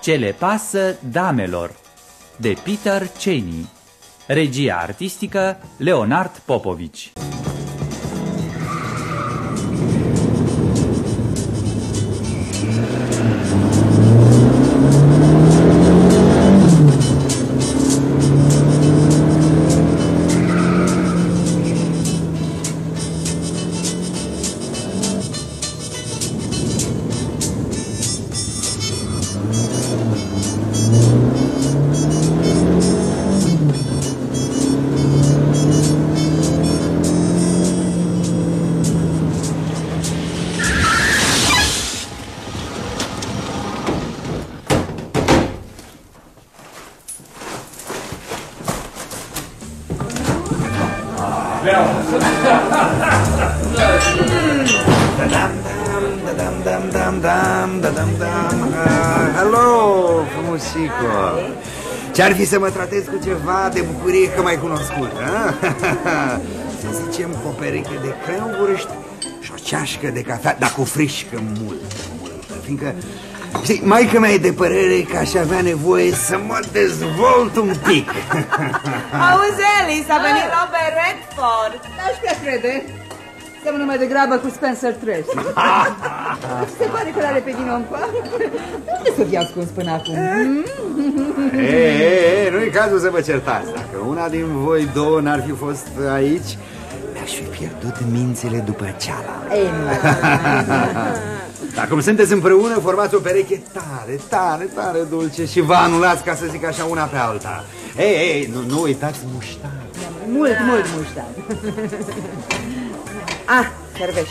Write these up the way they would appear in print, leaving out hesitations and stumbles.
Ce le pasă damelor, de Peter Cheney. Regia artistică Leonard Popovici. Hello, frumusico! Ce-ar fi să mă tratez cu ceva de bucurie că m-ai cunoscut, a? Să zicem cu o pereche de cremvârști și o ceașcă de cafea, dar cu frișcă multă, fiindcă, știi, maică mea e de părere că aș avea nevoie să mă dezvolt un pic. Auzi, Alice, a venit Robert Redford. N-aș putea crede. Seamănă mai degrabă cu Spencer Tracy. Se pare că l-are pe din încoa. Unde să fie ascuns până acum? Nu-i cazul să vă certați. Dacă una din voi două n-ar fi fost aici, mi-aș fi pierdut mințile după cealaltă. Dar cum sunteți împreună, formați o pereche tare dulce și vă anulați, ca să zic așa, una pe alta. Nu uitați muștar. Mult muștar. Servește.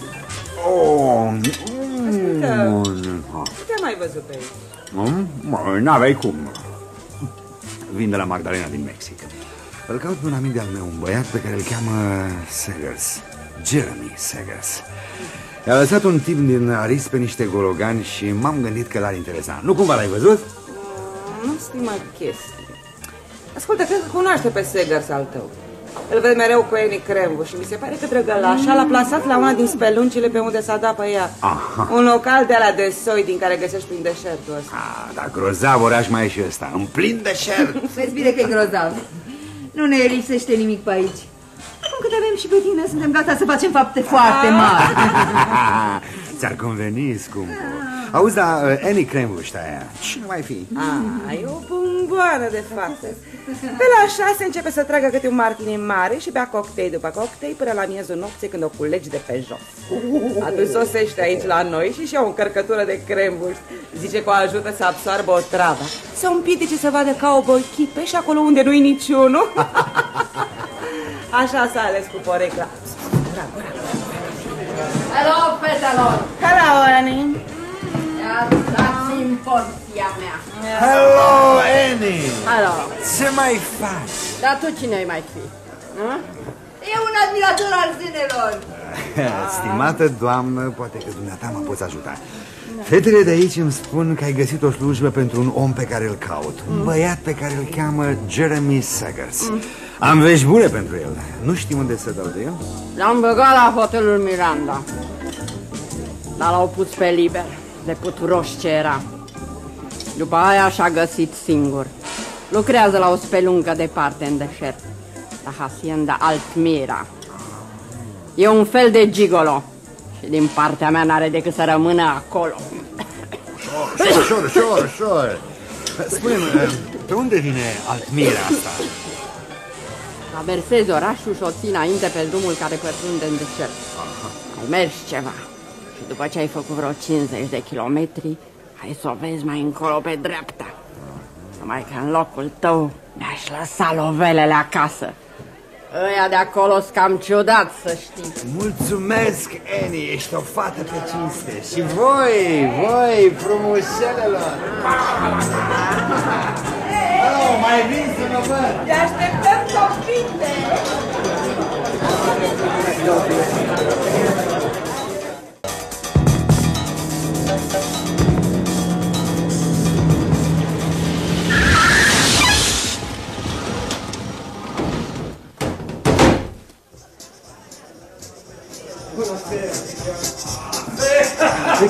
Ce mai văzut pe aici? N-aveai cum. Vin de la Magdalena din Mexic. Îl caut pe un amic de-al meu, un băiat pe care îl cheamă Seggers, Jeremy Seggers. I-a lăsat un tip din Aris pe niște gologani și m-am gândit că l-ar interesa. Nu cumva l-ai văzut? Nu știu mai chestii. Ascultă, cred că cunoaște pe Seggers al tău. Îl văd mereu cu Annie Crembu și mi se pare că drăgălașa l-a plasat la una din speluncile pe unde s-a dat pe ea. Un local de ala de soi din care găsești prin deșertul ăsta. Dar grozav oraș mai e și ăsta, în plin deșert. Vezi bine că e grozav. Nu ne lipsește nimic pe aici. Acum cât avem și pe tine, suntem gata să facem fapte foarte mari. Ți-ar conveni, scump. Auzi, dar Annie Crembu ăștia aia, cine mai fi? E o bomboană de fapte. Pe la 6 începe să tragă câte un martini mare și bea cocktail după cocktail până la miezul nopții, când o culegi de pe jos. Atunci sosește aici la noi și și-a o încărcătură de crembuști. Zice că o ajută să absoarbă o travă, să împiedice să vadă cowboy chipe și acolo unde nu-i niciunul. Așa s-a ales cu porecla. Hello, fetelor! Hello, Annie! Dați-mi porția mea. Hello, Annie! Hello! Ce mai faci? Dar tu cine ai mai fi? E un admirator al zânelor. Stimată doamnă, poate că dumneata mă poți ajuta. Fetele de aici îmi spun că ai găsit o slujbă pentru un om pe care îl caut. Un băiat pe care îl cheamă Jeremy Seggers. Am vești bune pentru el. Nu știu unde să dau de el. L-am băgat la hotelul Miranda, dar l-au pus pe liber, de puturoș ce era. După aia și-a găsit singur. Lucrează la o speluncă departe în deșert, la Hacienda Altmira. E un fel de gigolo și din partea mea n-are decât să rămână acolo. Ușor. Spune-mi, pe unde vine Altmira asta? Traversezi orașul și o ții înainte pe drumul care pătrunde în deșert. Ai mers ceva și după ce ai făcut vreo 50 de kilometri, hai să o vezi mai încolo pe dreapta. Numai că în locul tău mi-aș lăsa lovelele acasă. Ăia de acolo sunt cam ciudat, să știi. Mulțumesc, Annie, ești o fată pe cinste. Și voi, frumușelelor. Mai vin să mă văd. Te așteptăm copite!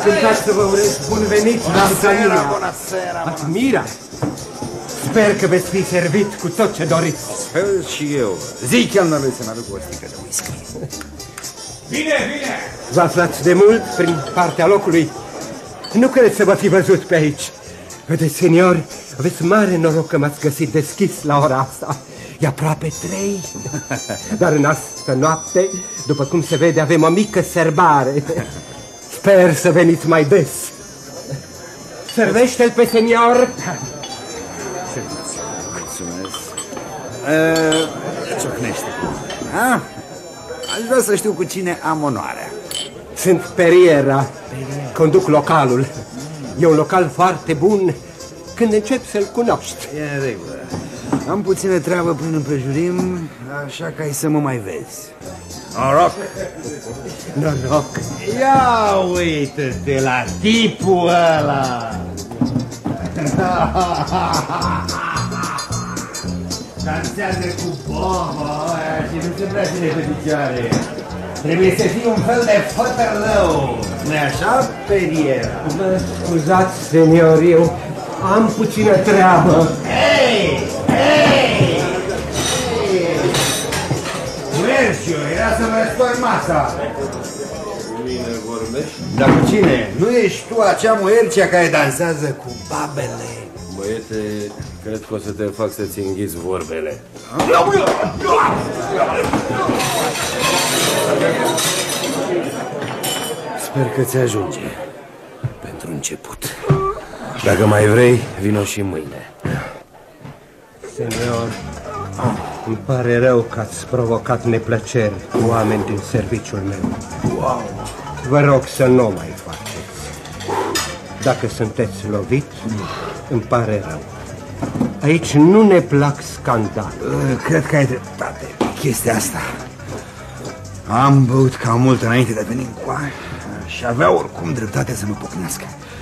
încântat să vă urez bun venit la Antonina. Admira! Sper că veți fi servit cu tot ce doriți. Și eu. Zic chelnerului să-mi aduc o sticlă de whisky. Bine! Vă aflați de mult prin partea locului? Nu cred să vă fi văzut pe aici. Vedeți, senior, aveți mare noroc că m-ați găsit deschis la ora asta. E aproape 3. Dar în asta noapte, după cum se vede, avem o mică serbare. Sper să veniți mai des. Servește-l pe senior. Mulțumesc. Ciocnește. Aș vrea să știu cu cine am onoarea. Sunt Periera. Conduc localul. E un local foarte bun când începi să-l cunoști. E în regulă. Am puțină treabă prin împrejurim, așa că ai să mă mai vezi. Noroc! Noroc! Ia uită-te la tipul ăla! Dansează cu boba aia și nu se prea ține pe picioare. Trebuie să fii un fel de fătălău, nu-i așa, Periera? Mă scuzați, senior, eu am puțină treabă. Hei! Merciu, era să mă răstori masa. Cu mine vorbești? Dar cu cine? Nu ești tu acea muercea care dansează cu babele? Băiete, cred că o să te fac să-ți înghiți vorbele. Sper că ți ajunge. Pentru început. Dacă mai vrei, vino și mâine. Senior, îmi pare rău că ați provocat neplăceri cu oameni din serviciul meu. Wow. Vă rog să nu o mai faceți. Dacă sunteți lovit, îmi pare rău. Aici nu ne plac scandal. Cred că ai dreptate. Chestia asta. Am băut cam mult înainte de a veni încoa și avea oricum dreptate să mă pocnească.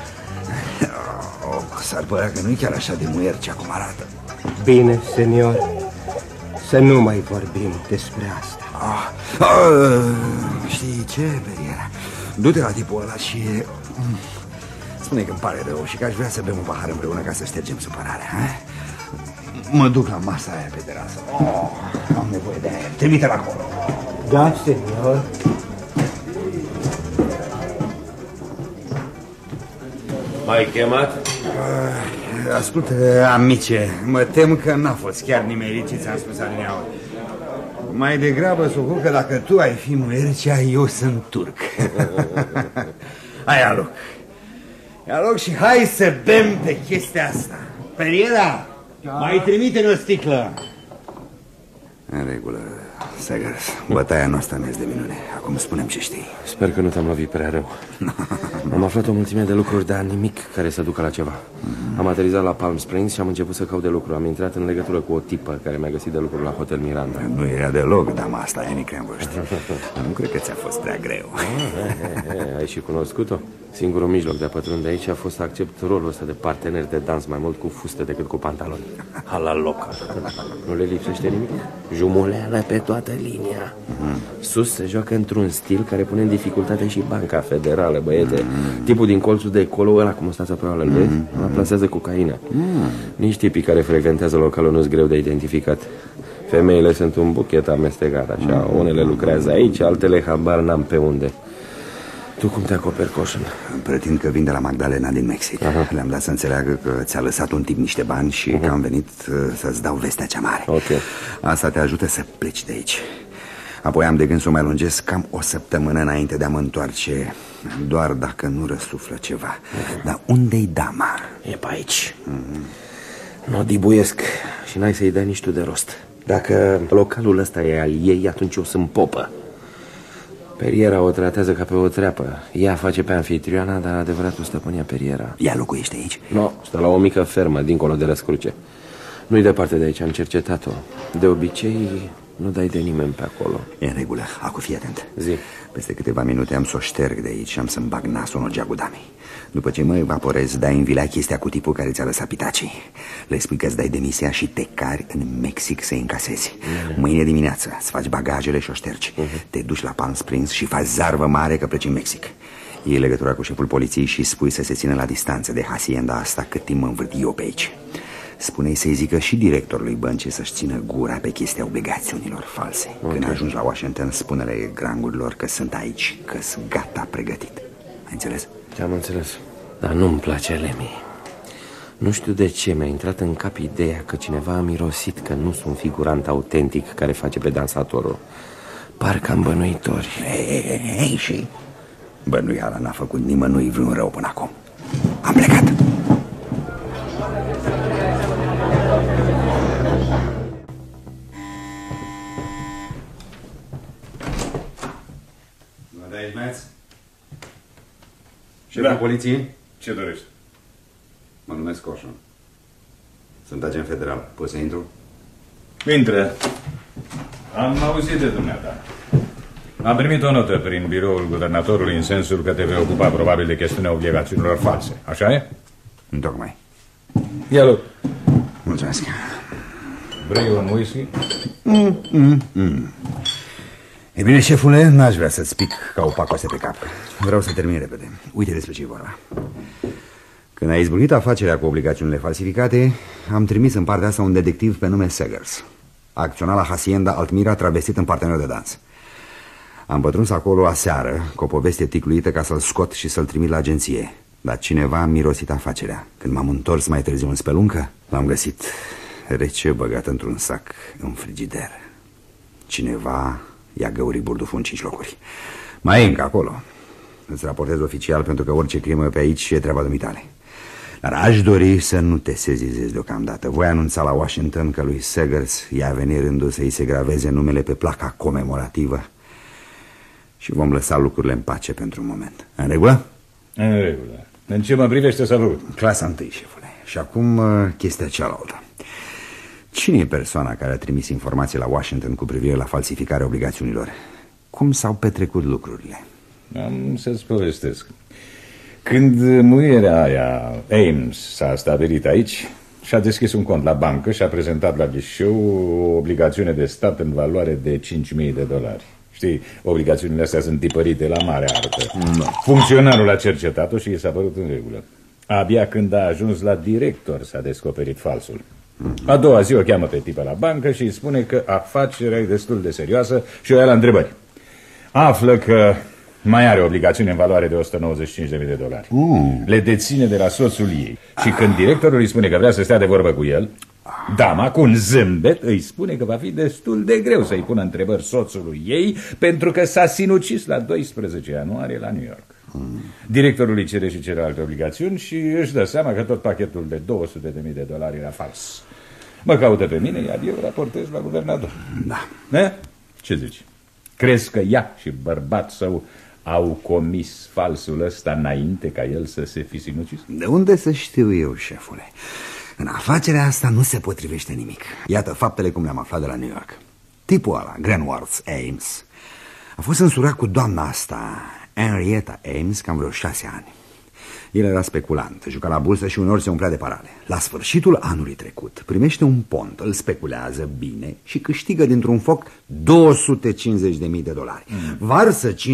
S-ar părea că nu e chiar așa de muiercea cum arată. Bine, senior, să nu mai vorbim despre asta. Știi ce, Periera? Du-te la tipul ăla și spune că îmi pare rău și că aș vrea să bem un pahar împreună ca să ștergem supărarea. Mă duc la masa aia pe terasă. Am nevoie de aer. Trimite-l acolo. Da, senior. M-ai chemat? Ascultă, amice, mă tem că n-a fost chiar nimerit ce ți-am spus adineauri. Mai degrabă s-o că dacă tu ai fi muercea, eu sunt turc. Hai, ia loc și hai să bem pe chestia asta. Periera, mai trimite-ne o sticlă. În regulă, Segers, bătaia noastră ne-ți de minune. Acum spunem ce știi. Sper că nu te-am lovit prea rău. Am aflat o mulțime de lucruri, dar nimic care să ducă la ceva. Am aterizat la Palm Springs și am început să caut de lucru. Am intrat în legătură cu o tipă care mi-a găsit de lucru la Hotel Miranda. Nu era deloc, dar asta e Nicrenvăști. Nu cred că ți-a fost prea greu. Ai și cunoscut-o? Singurul mijloc de a pătrunde aici a fost să accept rolul ăsta de partener de dans mai mult cu fuste decât cu pantaloni. La local. Nu le lipsește nimic? Jumuleală pe toată linia. Sus se joacă într-un stil care pune în dificultate și Banca Federală, băiete. Tipul din colțul de acolo, ăla cu măstața pe oală, vezi? Ăla plasează cocaină. Nici tipii care frecventează localul nu-s greu de identificat. Femeile sunt un buchet amestecat, așa. Unele lucrează aici, altele habar n-am pe unde. Tu cum te acoperi, Coșân? Pretind că vin de la Magdalena din Mexic. Le-am dat să înțeleagă că ți-a lăsat un tip niște bani și că am venit să-ți dau vestea cea mare. Asta te ajută să pleci de aici. Apoi am de gând să o mai lungesc cam o săptămână înainte de a mă întoarce, doar dacă nu răsuflă ceva. Dar unde-i dama? E pe aici. Nu o dibuiesc și n-ai să-i dai nici tu de rost. Dacă localul ăsta e al ei, atunci eu sunt popă. Periera o tratează ca pe o treapă. Ea face pe anfitrioana, dar adevăratul stăpânia Periera. Ea locuiește aici? Nu, stă la o mică fermă, dincolo de Răscruce. Nu-i departe de aici, am cercetat-o. De obicei, nu dai de nimeni pe acolo. E în regulă, acum fii atent. Zi. Peste câteva minute am să o șterg de aici și am să-mi bag nasul în ogeagul damei. După ce mă evaporez, dai în vilea chestia cu tipul care ți-a lăsat pitacii. Le spui că îți dai demisia și te cari în Mexic să-i încasezi. Mâine dimineață îți faci bagajele și o ștergi. Te duci la Palm Springs și faci zarvă mare că pleci în Mexic. Iei legătura cu șeful poliției și spui să se țină la distanță de hacienda asta cât timp mă învârt eu pe aici. Spune-i să-i zică și directorului băncii să-și țină gura pe chestia obligațiunilor false. Când ajungi la Washington, spune-le grangurilor că sunt aici, că sunt gata pregătit. Ai înțeles? Am înțeles. Dar nu-mi place, Lemmy. Nu știu de ce mi-a intrat în cap ideea că cineva a mirosit că nu sunt figurant autentic care face pe dansatorul. Parcă am bănuitori. Ei, și bănuiala n-a făcut nimănui vreun rău până acum. Am plecat. Mă dai aici, Maț? Șeful poliției? Ce dorești? Mă numesc Coșon. Sunt agent federal. Poți să intru? Intră. Am auzit de dumneata. Am primit o notă prin biroul guvernatorului în sensul că te vei ocupa probabil de chestiunea obligațiunilor false. Așa e? Întocmai. Ia-l. Mulțumesc. Vrei un whisky? E bine, șefule, n-aș vrea să-ți pic ca o pacoase pe cap. Vreau să termin repede. Uite despre ce e vorba. Când a izbucnit afacerea cu obligațiunile falsificate, am trimis în partea asta un detectiv pe nume Seggers. Acționa la hacienda Altmira, travestit în partener de dans. Am pătruns acolo aseară cu o poveste ticluită ca să-l scot și să-l trimit la agenție. Dar cineva a mirosit afacerea. Când m-am întors mai târziu în speluncă, l-am găsit rece, băgat într-un sac în frigider. Cineva i-a găurit burduful în 5 locuri. Mai e încă acolo. Îți raportez oficial pentru că orice crimă pe aici e treaba dumitale. Dar aș dori să nu te sezizezi deocamdată. Voi anunța la Washington că lui Seggers i-a venit rândul să-i se graveze numele pe placa comemorativă și vom lăsa lucrurile în pace pentru un moment. În regulă? În regulă. În ce mă privește s-a făcut? Clasa 1, șefule. Și acum chestia cealaltă. Cine e persoana care a trimis informații la Washington cu privire la falsificarea obligațiunilor? Cum s-au petrecut lucrurile? Am să-ți povestesc. Când muierea aia, Ames, s-a stabilit aici, și-a deschis un cont la bancă și a prezentat la ghișeu o obligațiune de stat în valoare de $5.000. Știi, obligațiunile astea sunt tipărite la mare artă. Funcționarul a cercetat-o și i s-a părut în regulă. Abia când a ajuns la director s-a descoperit falsul. A doua zi o cheamă pe tipă la bancă și îi spune că afacerea e destul de serioasă și o ia la întrebări. Află că mai are obligațiune în valoare de $195.000. Le deține de la soțul ei. Și când directorul îi spune că vrea să stea de vorbă cu el, dama, cu un zâmbet, îi spune că va fi destul de greu să-i pună întrebări soțului ei, pentru că s-a sinucis la 12 ianuarie la New York. Directorul îi cere și celelalte obligațiuni și își dă seama că tot pachetul de $200.000 era fals. Mă caută pe mine, iar eu raportez la guvernator. Da. Ce zici? Crezi că ea și bărbat său au comis falsul ăsta înainte ca el să se fi sinucis? De unde să știu eu, șefule? În afacerea asta nu se potrivește nimic. Iată faptele cum le-am aflat de la New York. Tipul ăla, Granworth Ames, a fost însurat cu doamna asta, Henrietta Ames, cam vreo 6 ani. El era speculant, juca la bursă și uneori se umplea de parale. La sfârșitul anului trecut primește un pont, îl speculează bine și câștigă dintr-un foc $250.000. Varsă $50.000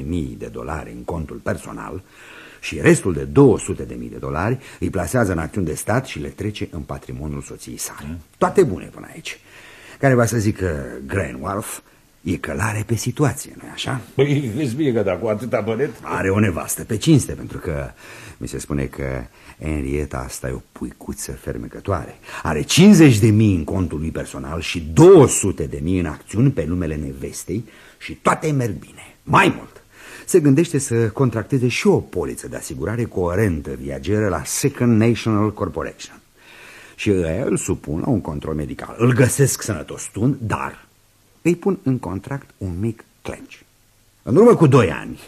în contul personal și restul de $200.000 îi plasează în acțiuni de stat și le trece în patrimoniul soției sale. Toate bune până aici. Care va să zică Granworth e călare pe situație, nu-i așa? Păi, vezi bine că dacă cu atâta bănet... Are o nevastă pe cinste, pentru că mi se spune că Henrietta asta e o puicuță fermecătoare. Are 50.000 în contul lui personal și 200.000 în acțiuni pe numele nevestei și toate merg bine. Mai mult, se gândește să contracteze și o poliță de asigurare cu o rentă viageră la Second National Corporation. Și ăia îl supun la un control medical. Îl găsesc sănătos tun, dar îi pun în contract un mic clench. În urmă cu 2 ani,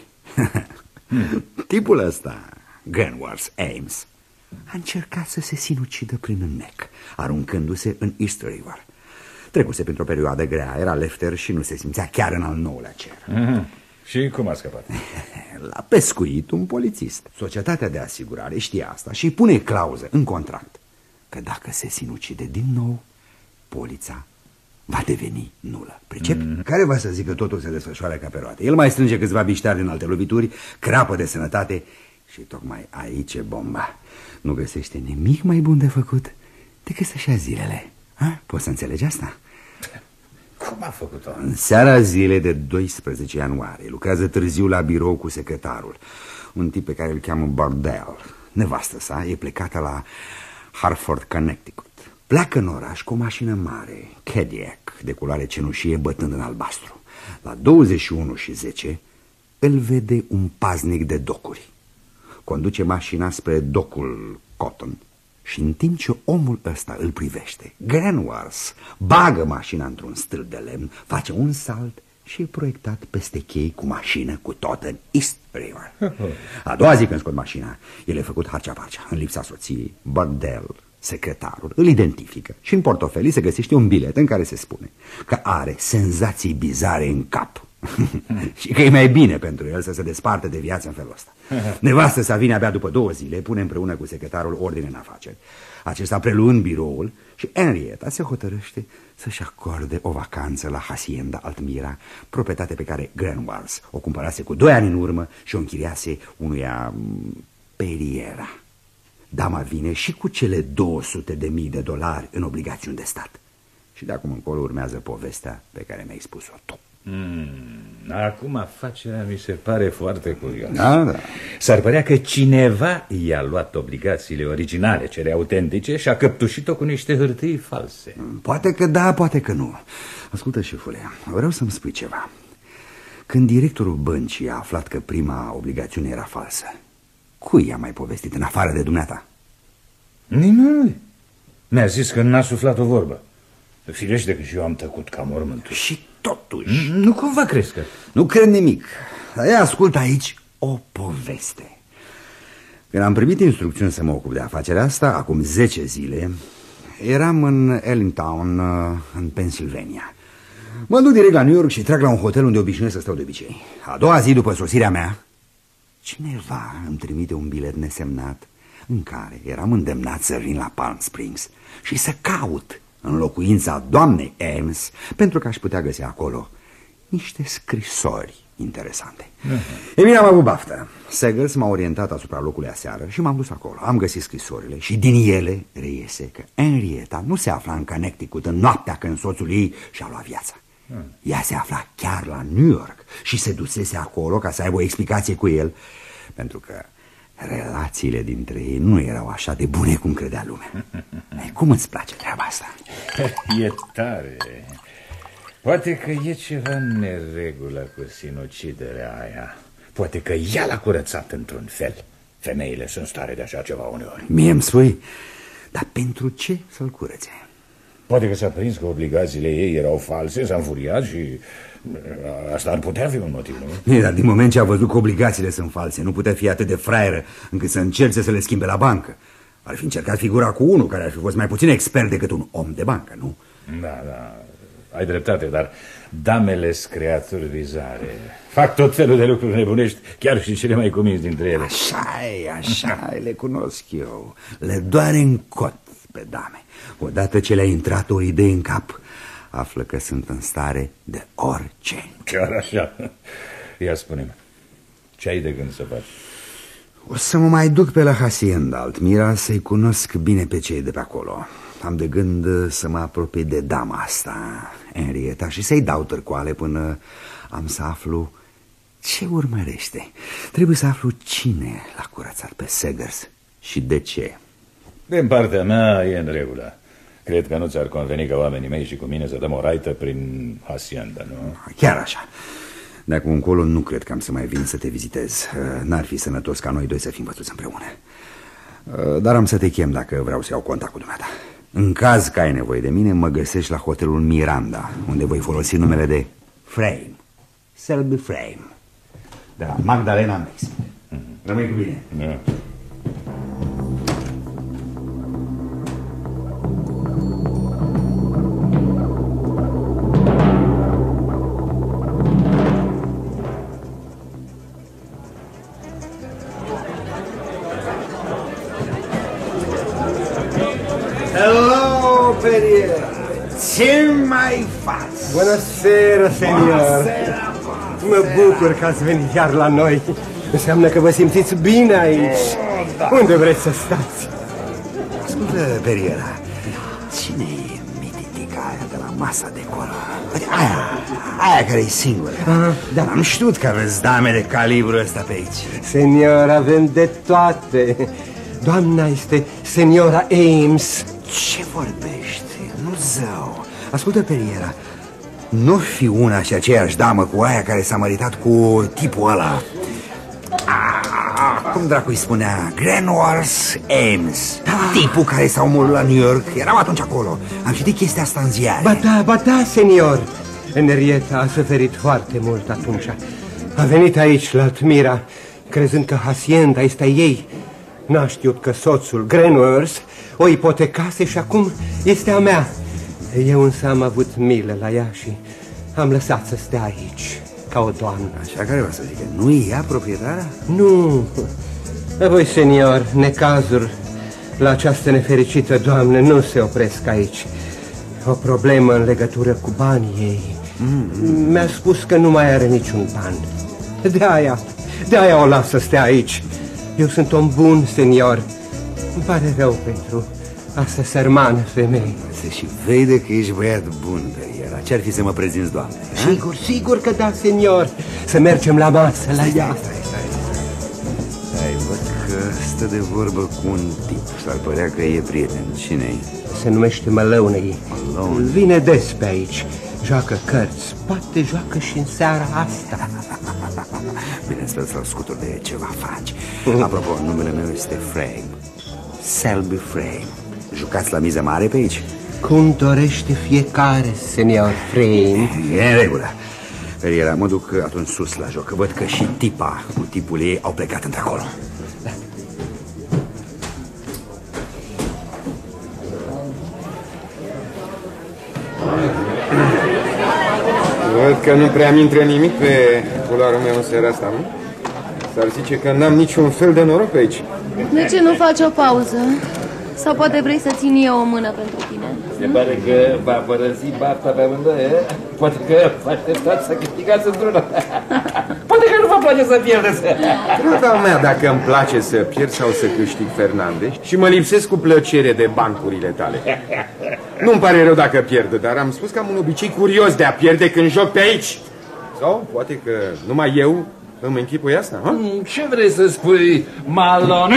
tipul ăsta, Granworth Ames, a încercat să se sinucidă prin înnec, aruncându-se în East River. Trecuse printr-o perioadă grea, era lefter și nu se simțea chiar în al 9-lea cer. Și cum a scăpat? L-a pescuit un polițist. Societatea de asigurare știe asta și îi pune clauză în contract că dacă se sinucide din nou, polița va deveni nulă. Pricepi? Care va să zică că totul se desfășoară ca pe roate? El mai strânge câțiva biștari din alte lovituri, crapă de sănătate și tocmai aici e bomba. Nu găsește nimic mai bun de făcut decât să-și ia zilele. Ha? Poți să înțelegi asta? Cum a făcut-o? În seara zilei de 12 ianuarie lucrează târziu la birou cu secretarul, un tip pe care îl cheamă Bardell. Nevastă sa e plecată la Hartford, Connecticut. Pleacă în oraș cu o mașină mare, Cadillac, de culoare cenușie bătând în albastru. La 21:10 îl vede un paznic de docuri. Conduce mașina spre docul Cotton și în timp ce omul ăsta îl privește, Grenwars bagă mașina într-un stâlp de lemn, face un salt și e proiectat peste chei cu mașină cu tot în East River. A doua zi când scot mașina, el e făcut harcea-parcea. În lipsa soției, Bardell, secretarul, îl identifică și în portofelii se găsește un bilet în care se spune că are senzații bizare în cap și că e mai bine pentru el să se desparte de viață în felul ăsta. Nevastă sa vine abia după 2 zile, pune împreună cu secretarul ordine în afaceri. Acesta preluând biroul și Henrietta se hotărăște să-și acorde o vacanță la Hacienda Altmira, proprietate pe care Grenwars o cumpărase cu 2 ani în urmă și o închiriase unuia Periera. Dama vine și cu cele $200.000 în obligațiuni de stat. Și de acum încolo urmează povestea pe care mi-ai spus-o tu. Acum afacerea mi se pare foarte curioasă. Da. S-ar părea că cineva i-a luat obligațiile originale, cele autentice, și a căptușit-o cu niște hârtii false. Poate că da, poate că nu. Ascultă, șefule, vreau să-mi spui ceva. Când directorul băncii a aflat că prima obligațiune era falsă, cui i-a mai povestit în afară de dumneata? Nimeni. Mi-a zis că n-a suflat o vorbă. Firește că și eu am tăcut ca mormântul. Și totuși... Nu cumva crezi că... Nu cred nimic. Dar ia ascult aici o poveste. Când am primit instrucțiuni să mă ocup de afacerea asta, acum 10 zile, eram în Allentown, în Pennsylvania. Mă duc direct la New York și trag la un hotel unde obișnuiesc să stau de obicei. A doua zi după sosirea mea, cineva îmi trimite un bilet nesemnat în care eram îndemnat să vin la Palm Springs și să caut în locuința doamnei Ames, pentru că aș putea găsi acolo niște scrisori interesante. E bine, am avut baftă. Seggers m-a orientat asupra locului aseară și m-am dus acolo. Am găsit scrisorile și din ele reiese că Henrietta nu se afla în Connecticut în noaptea când soțul ei și-a luat viața. Ea se afla chiar la New York și se dusese acolo ca să aibă o explicație cu el, pentru că relațiile dintre ei nu erau așa de bune cum credea lumea. Cum îți place treaba asta? E tare. Poate că e ceva în neregulă cu sinuciderea aia. Poate că ea l-a curățat într-un fel. Femeile sunt stare de așa ceva uneori. Mie îmi spui, dar pentru ce să-l curățe? Poate că s-a prins că obligațiile ei erau false, s-a înfuriat și asta ar putea fi un motiv, nu? Dar din moment ce a văzut că obligațiile sunt false, nu putea fi atât de fraieră încât să încerce să le schimbe la bancă. Ar fi încercat figura cu unul care ar fi fost mai puțin expert decât un om de bancă, nu? Da, ai dreptate, dar damele-s creaturi bizare. Fac tot felul de lucruri nebunești, chiar și cele mai cuminți dintre ele. Așa le cunosc eu. Le doare în cot pe dame. Odată ce le-a intrat o idee în cap, află că sunt în stare de orice. Chiar așa. Ia spune-mi, ce ai de gând să faci? O să mă mai duc pe la Hacienda Altmira să-i cunosc bine pe cei de pe acolo. Am de gând să mă apropii de dama asta, Henrietta, și să-i dau târcoale până am să aflu ce urmărește. Trebuie să aflu cine l-a curățat pe Seggers și de ce. Din partea mea e în regulă. Cred că nu ți-ar conveni ca oamenii mei și cu mine să dăm o raită prin Hacienda, nu? Chiar așa. De acum încolo nu cred că am să mai vin să te vizitez. N-ar fi sănătos ca noi doi să fim văzuți împreună. Dar am să te chem dacă vreau să iau contact cu dumneata. În caz că ai nevoie de mine, mă găsești la hotelul Miranda, unde voi folosi numele de Frame. Selby Frame. De la Magdalena Max. Rămâi cu bine. Da. Ce mai faci? Bună seara, senior! Mă bucur că ați venit iar la noi. Înseamnă că vă simțiți bine aici. Unde vreți să stați? Ascultă, Periera, cine e mititica aia de la masa de acolo? Aia care e singură. Da. Am știut că aveți dame de calibru ăsta pe aici. Senior, avem de toate. Doamna este seniora Ames. Ce vorbești? Nu zău. Ascultă, Periera, nu fi una și aceeași damă cu aia care s-a măritat cu tipul ăla. Cum dracu îi spunea? Grenwars Ames. Tipul care s-a omorât la New York. Eram atunci acolo. Am citit chestia asta în ziare. Ba da, senior. Henrietta a suferit foarte mult atunci. A venit aici la Altmira, crezând că hacienda este a ei. N-a știut că soțul, Grenwars, o ipotecase și acum este a mea. Eu însă am avut milă la ea și am lăsat să stea aici, ca o doamnă. Așa care va să zică? Nu e ea proprietara? Nu. Apoi, senior, necazuri la această nefericită doamnă nu se opresc aici. O problemă în legătură cu banii ei. Mi-a spus că nu mai are niciun ban. De aia o las să stea aici. Eu sunt om bun, senior. Îmi pare rău pentru asta sărmană femeie. Se și vede că ești băiat bun, Periera. Ce-ar fi să mă prezinți, doamne? Sigur că da, senior. Să mergem la masă, la ea. Stai, văd că stă de vorbă cu un tip. S-ar părea că e prieten. Cine-i? Se numește Maloney. Maloney. Vine des pe aici. Joacă cărți. Poate joacă și în seara asta. Bine, stă-ți la scutul de ceva faci. Apropo, numele meu este Frame. Selby Frame. Jucați la miză mare pe aici? Cum dorește fiecare, senior Frame. E în regulă. Periera, mă duc atunci sus la joc. Văd că și tipa cu tipul ei au plecat într-acolo. Văd că nu prea mi intră nimic pe culoarul meu în seara asta, nu? S-ar zice că n-am niciun fel de noroc pe aici. De ce nu faci o pauză? Sau poate vrei să țin eu o mână pentru tine? Se pare că va părăsi bafta pe amândoi, eh? Poate că vă așteptați să câștigați într-una. Poate că nu vă place să pierdeți. Drata mea, dacă îmi place să pierd sau să câștig, Fernandez, și mă lipsesc cu plăcere de bancurile tale. Nu-mi pare rău dacă pierd, dar am spus că am un obicei curios de a pierde când joc pe aici. Sau poate că numai eu îmi închipui asta, ha? Ce vrei să spui, Malone?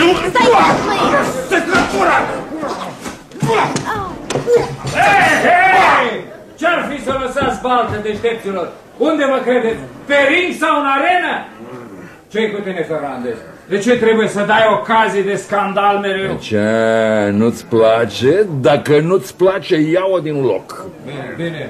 Hei! Ce-ar fi să lăsați baltă, deștepților? Unde vă credeți? Pe ring sau în arenă? Ce-i cu tine, Fernandez? De ce trebuie să dai ocazii de scandal mereu? Ce, nu-ți place? Dacă nu-ți place, ia-o din loc. Bine, bine.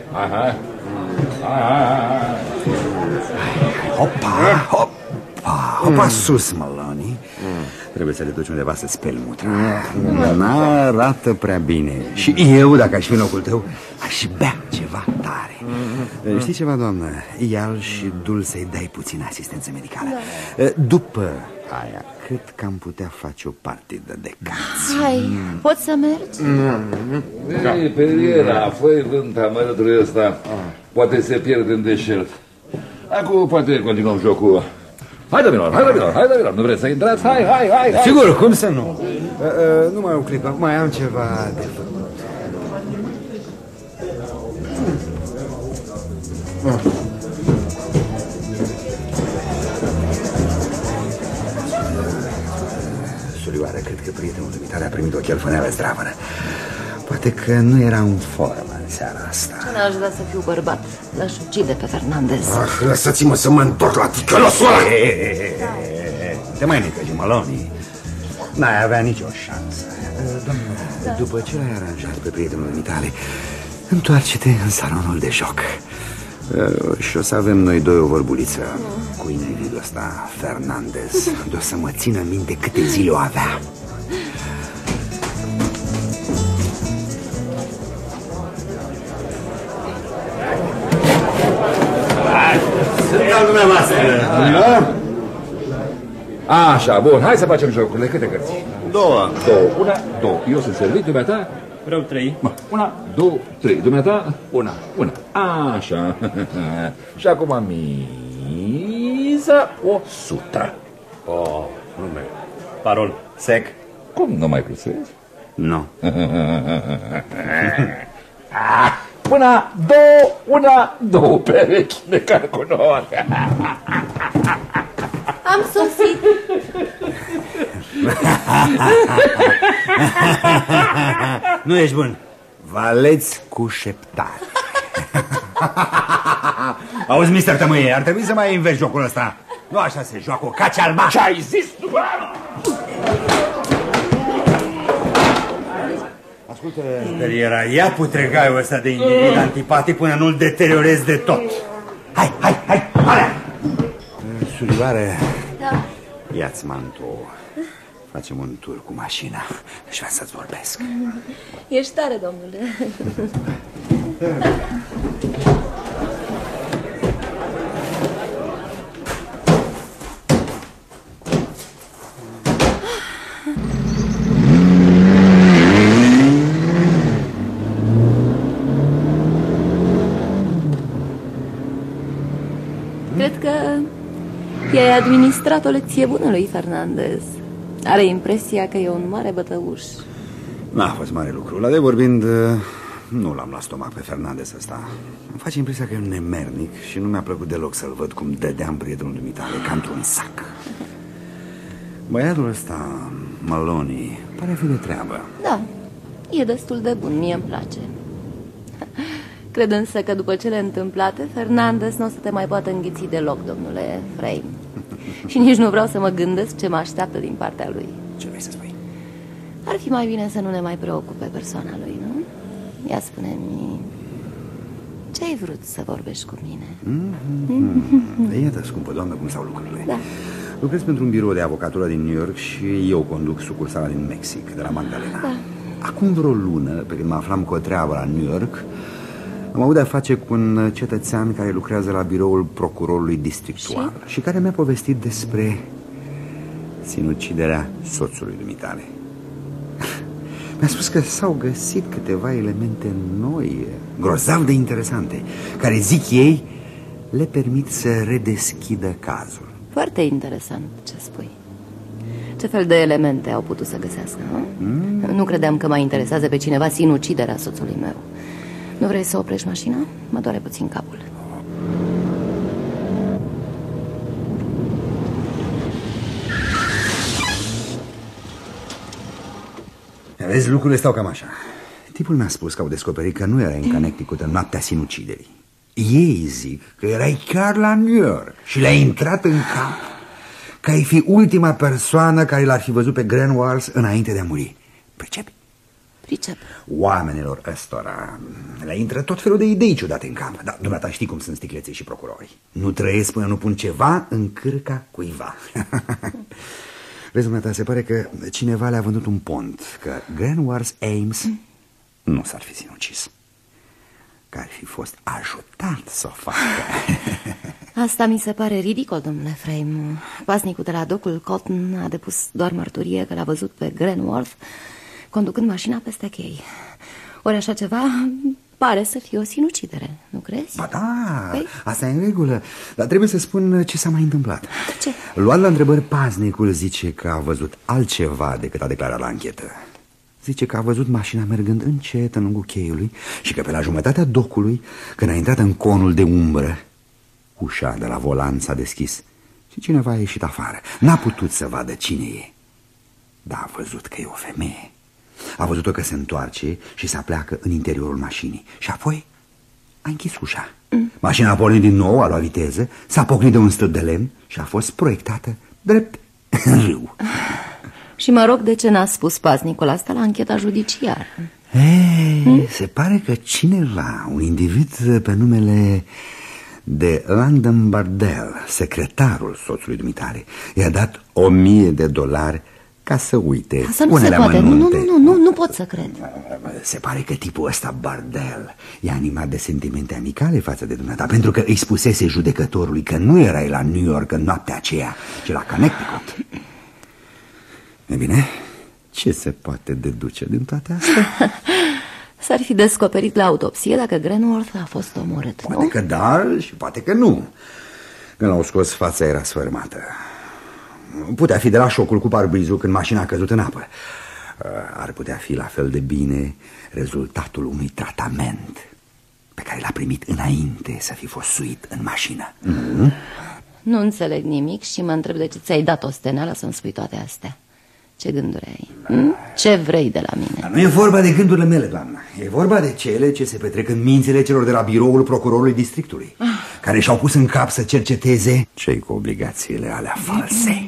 Hopa sus, Maloney. Trebuie să le duci undeva să speli mutra. N-arată prea bine. Și eu, dacă aș fi în locul tău, aș bea ceva tare. Știi ceva, doamnă? Ia-l și dul să-i dai puțină asistență medicală. După aia, cred că am putea face o partidă de cărți. Hai, poți să mergi? Ei, Periera, fă-i vânt amărătul ăsta. Poate se pierde în deșert. Acum poate continuăm jocul. Hai, domnilor, nu vreți să intrați? Hai. Sigur, cum să nu? Numai o clipă, mai am ceva de făcut. Surioară, cred că prietenul dumitare a primit o chelfăneală zdravănă. Poate că nu era în formă în seara asta. N-aș vrea să fiu bărbat. L-aș ucide pe Fernandez. Lăsați-mă să mă întorc la ticălosul ăla! Te mai necăji, Maloney. N-ai avea nicio șansă. Doamne, după ce l-ai aranjat pe prietenul dumitale, întoarce-te în salonul de joc. Și o să avem noi doi o vorbuliță cu individul ăsta, Fernandez. De o să mă țină minte câte zile o avea. Sunt al dumneavoastră. Așa, bun, hai să facem jocurile. Câte cărți? Două. Una, două. Eu sunt servit, ta? Vreau 3. 1, 2, 3. Dumneata? Una. Așa. Și acum miza 100. Oh, nu mai. Parol. Sec. Cum nu mai plusezi? Nu. 2 perechi de calculori. Am sosit. Nu ești bun. Valeți cu șeptare. Auzi, mister Tămâie, ar trebui să mai înveți jocul ăsta. Nu așa se joacă o cace alba. Ce ai zis tu? Ascultă, Periera, ia putregaiul ăsta de individ antipatic până nu-l deteriorezi de tot. Hai, alea! Surioare, Da. ia-ți mantou. Facem un tur cu mașina și vreau să-ți vorbesc. Ești tare, domnule. Cred că i-ai administrat o lecție bună lui Fernandez. Are impresia că e un mare bătăuș. N-a fost mare lucru. La de vorbind, nu l-am la stomac pe Fernandez ăsta. Îmi face impresia că e un nemernic și nu mi-a plăcut deloc să-l văd cum dădeam prietenul dumitale, ca într-un sac. Băiatul ăsta, Maloney, pare fi de treabă. Da, e destul de bun, mie îmi place. Cred însă că după cele întâmplate, Fernandez nu o să te mai poată înghiți deloc, domnule Frame. Și nici nu vreau să mă gândesc ce mă așteaptă din partea lui. Ce vrei să spui? Ar fi mai bine să nu ne mai preocupe persoana lui, nu? Ia spune-mi, ce ai vrut să vorbești cu mine? Iată, scumpă doamnă, cum stau lucrurile. Da. Lucrez pentru un birou de avocatură din New York și eu conduc sucursala din Mexic, de la Magdalena. Da. Acum vreo lună, pe când mă aflam cu o treabă la New York, am avut de-a face cu un cetățean care lucrează la biroul procurorului districtual și care mi-a povestit despre sinuciderea soțului dumitale. Mi-a spus că s-au găsit câteva elemente noi, grozav de interesante, care, zic ei, le permit să redeschidă cazul. Foarte interesant ce spui. Ce fel de elemente au putut să găsească, nu? Nu credeam că mă interesează pe cineva sinuciderea soțului meu. Nu vrei să oprești mașina? Mă doare puțin capul. Vezi, lucrurile stau cam așa. Tipul mi-a spus că au descoperit că nu erai în Connecticut în noaptea sinuciderii. Ei zic că erai chiar la New York și le-ai intrat în cap că ai fi ultima persoană care l-ar fi văzut pe Greenwald înainte de a muri. Pricepi? Pricep. Oamenilor ăstora le intră tot felul de idei ciudate în cap. Dar dumneata știi cum sunt sticleții și procurorii. Nu trăiesc până nu pun ceva în cârca cuiva. Vezi, dumneata, se pare că cineva le-a vândut un pont, că Greenwald Ames nu s-ar fi sinucis, că ar fi fost ajutat să o facă. Asta mi se pare ridicol, domnule Frame. Pasnicul de la docul Cotton a depus doar mărturie că l-a văzut pe Greenwald conducând mașina peste chei. Ori așa ceva pare să fie o sinucidere, nu crezi? Ba da, asta e în regulă, dar trebuie să spun ce s-a mai întâmplat. Ce? Luat la întrebări, paznicul zice că a văzut altceva decât a declarat la anchetă. Zice că a văzut mașina mergând încet în lungul cheiului și că pe la jumătatea docului, când a intrat în conul de umbră, ușa de la volan s-a deschis și cineva a ieșit afară. N-a putut să vadă cine e, dar a văzut că e o femeie. A văzut-o că se întoarce și se apleacă în interiorul mașinii și apoi a închis ușa. Mașina a pornit din nou, a luat viteză, s-a pocnit de un stâlp de lemn și a fost proiectată drept în râu. Și mă rog, de ce n-a spus pasnicul asta la ancheta judiciară? Se pare că cineva, un individ pe numele de Landon Bardell, secretarul soțului dumitare, i-a dat $1000 ca să uite. Asta nu se poate, nu pot să cred. Se pare că tipul ăsta, Bardell, e animat de sentimente amicale față de dumneata, pentru că îi spusese judecătorului că nu erai la New York în noaptea aceea, ci la Connecticut. E bine, ce se poate deduce din toate astea? S-ar fi descoperit la autopsie dacă Grenworth a fost omorât, nu? Poate că da și poate că nu. Când l-au scos, fața era sfărmată. Putea fi de la șocul cu parbrizul când mașina a căzut în apă. Ar putea fi la fel de bine rezultatul unui tratament pe care l-a primit înainte să fi fost suit în mașină. Nu înțeleg nimic și mă întreb de ce ți-ai dat o steneală să-mi spui toate astea. Ce gânduri ai? Ce vrei de la mine? Nu e vorba de gândurile mele, doamnă. E vorba de cele ce se petrec în mințile celor de la biroul procurorului districtului, care și-au pus în cap să cerceteze cei cu obligațiile alea false.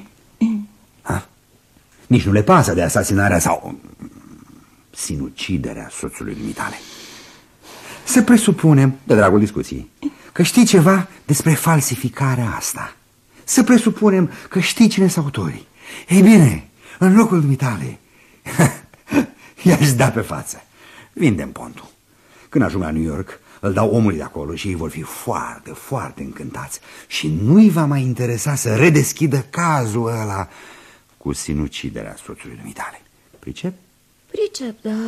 Nici nu le pasă de asasinarea sau sinuciderea soțului dumitale. Să presupunem, de dragul discuției, că știi ceva despre falsificarea asta. Să presupunem că știi cine sunt autorii. Ei bine, în locul dumitale i-aș da pe față. Vindem pontul. Când ajung la New York, îl dau omului de acolo și ei vor fi foarte, foarte încântați. Și nu-i va mai interesa să redeschidă cazul ăla cu sinuciderea soțului dumitale. Pricep? Pricep, dar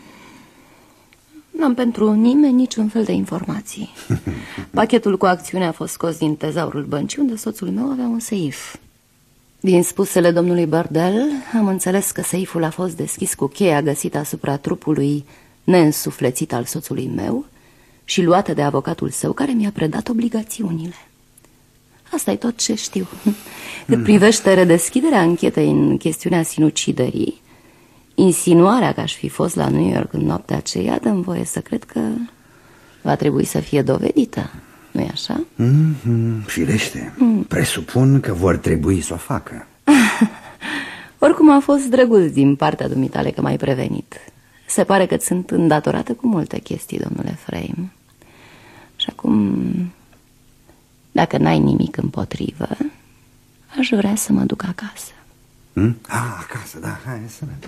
n-am pentru nimeni niciun fel de informații. Pachetul cu acțiune a fost scos din tezaurul băncii, unde soțul meu avea un seif. Din spusele domnului Burdell am înțeles că seiful a fost deschis cu cheia găsită asupra trupului neînsuflețit al soțului meu și luată de avocatul său, care mi-a predat obligațiunile. Asta e tot ce știu. Cât privește redeschiderea anchetei în chestiunea sinuciderii, insinuarea că aș fi fost la New York în noaptea aceea dă-mi voie să cred că va trebui să fie dovedită. Nu-i așa? Firește. Presupun că vor trebui să o facă. Oricum a fost drăguț din partea dumitale că m-ai prevenit. Se pare că sunt îndatorată cu multe chestii, domnule Frame. Și acum, dacă n-ai nimic împotrivă, aș vrea să mă duc acasă. Acasă, da, hai să ne...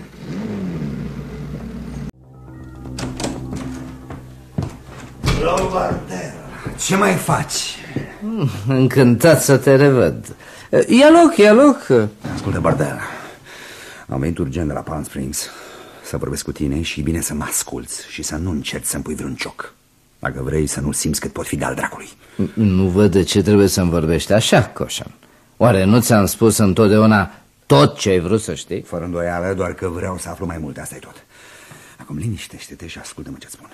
Burdell, ce mai faci? Încântat să te revăd. Ia loc. Ascultă, Burdell, am venit urgent de la Palm Springs să vorbesc cu tine și e bine să mă asculți și să nu încerci să-mi pui vreun cioc. Dacă vrei să nu simți cât pot fi de-al dracului. Nu văd de ce trebuie să-mi vorbești așa, Coșan. Oare nu ți-am spus întotdeauna tot ce ai vrut să știi? Fără îndoială, doar că vreau să aflu mai multe, asta e tot. Acum liniștește-te și ascultă-mă ce-ți spun.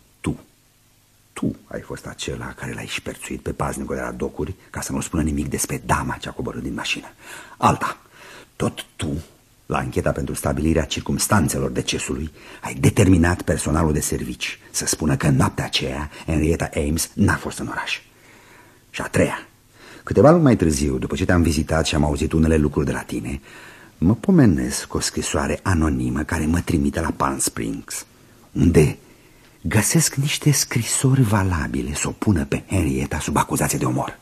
Tu ai fost acela care l-ai șperțuit pe paznicul de la docuri ca să nu spună nimic despre dama ce a coborât din mașină. Alta, tot tu, la ancheta pentru stabilirea circumstanțelor decesului, ai determinat personalul de servici să spună că în noaptea aceea Henrietta Ames n-a fost în oraș. Și a treia, câteva luni mai târziu, după ce te-am vizitat și am auzit unele lucruri de la tine, mă pomenesc o scrisoare anonimă care mă trimite la Palm Springs, unde găsesc niște scrisori valabile să o pună pe Henrietta sub acuzație de omor.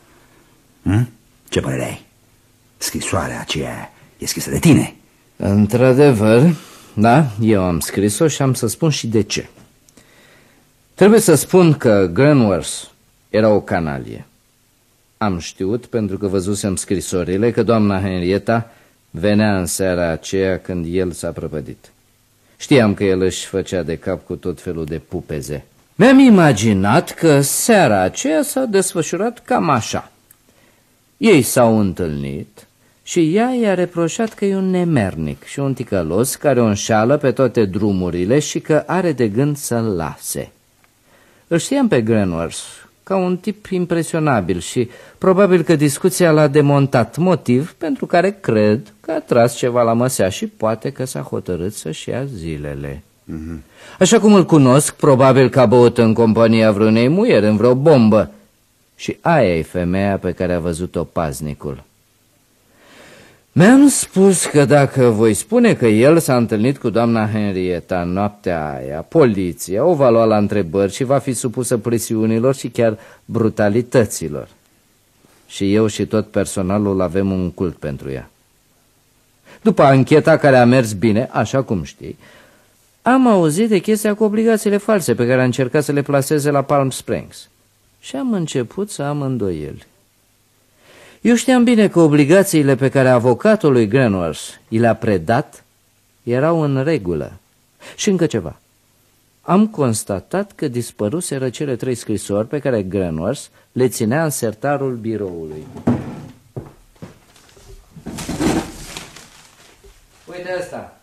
Ce părere ai? Scrisoarea aceea e scrisă de tine. Într-adevăr, da, eu am scris-o și am să spun și de ce. Trebuie să spun că Grenworth era o canalie. Am știut, pentru că văzusem scrisorile, că doamna Henrietta venea în seara aceea când el s-a prăpădit. Știam că el își făcea de cap cu tot felul de pupeze. Mi-am imaginat că seara aceea s-a desfășurat cam așa. Ei s-au întâlnit și ea i-a reproșat că e un nemernic și un ticălos care o înșală pe toate drumurile și că are de gând să-l lase. Îl știam pe Grenworth ca un tip impresionabil și probabil că discuția l-a demontat, motiv pentru care cred că a tras ceva la măsea și poate că s-a hotărât să-și ia zilele. Așa cum îl cunosc, probabil că a băut în compania vreunei muieri, în vreo bombă. Și aia e femeia pe care a văzut-o paznicul. Mi-am spus că dacă voi spune că el s-a întâlnit cu doamna Henrietta în noaptea aia, poliția o va lua la întrebări și va fi supusă presiunilor și chiar brutalităților. Și eu și tot personalul avem un cult pentru ea. După ancheta care a mers bine, așa cum știi, am auzit de chestia cu obligațiile false pe care a încercat să le plaseze la Palm Springs. Și am început să am îndoieli. Eu știam bine că obligațiile pe care avocatul lui Grenworth i le-a predat erau în regulă. Și încă ceva. am constatat că dispăruseră cele 3 scrisori pe care Grenworth le ținea în sertarul biroului. Uite asta.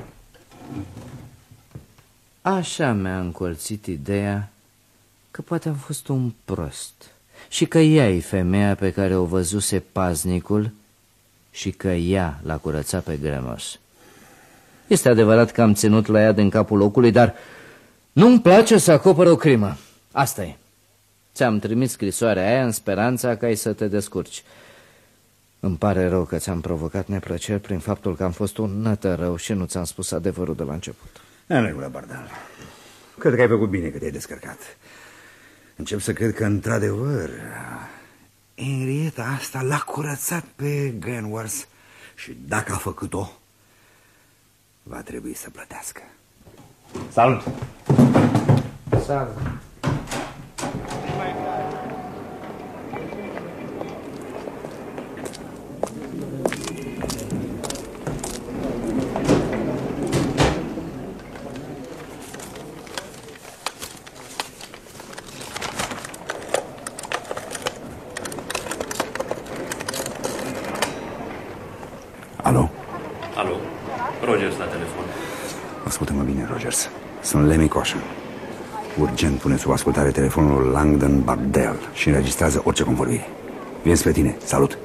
Așa mi-a încolțit ideea că poate am fost un prost și că ea e femeia pe care o văzuse paznicul și că ea l-a curățat pe Grenworth. Este adevărat că am ținut la ea din capul locului, dar nu-mi place să acopăr o crimă. Asta e. Ți-am trimis scrisoarea aia în speranța ca ai să te descurci. Îmi pare rău că ți-am provocat neplăceri prin faptul că am fost un nătărău și nu ți-am spus adevărul de la început. În regulă, Bardal. Cred că ai făcut bine că te-ai descărcat. Încep să cred că, într-adevăr, Henrietta asta l-a curățat pe Grenworth și dacă a făcut-o, va trebui să plătească. Salut! Salut! Alo? Alo? Rogers la telefon. Ascultă-mă bine, Rogers. Sunt Lemmy Caution. Urgent pune sub ascultare telefonul Langdon Bardell și înregistrează orice convorbire. Vin spre tine. Salut!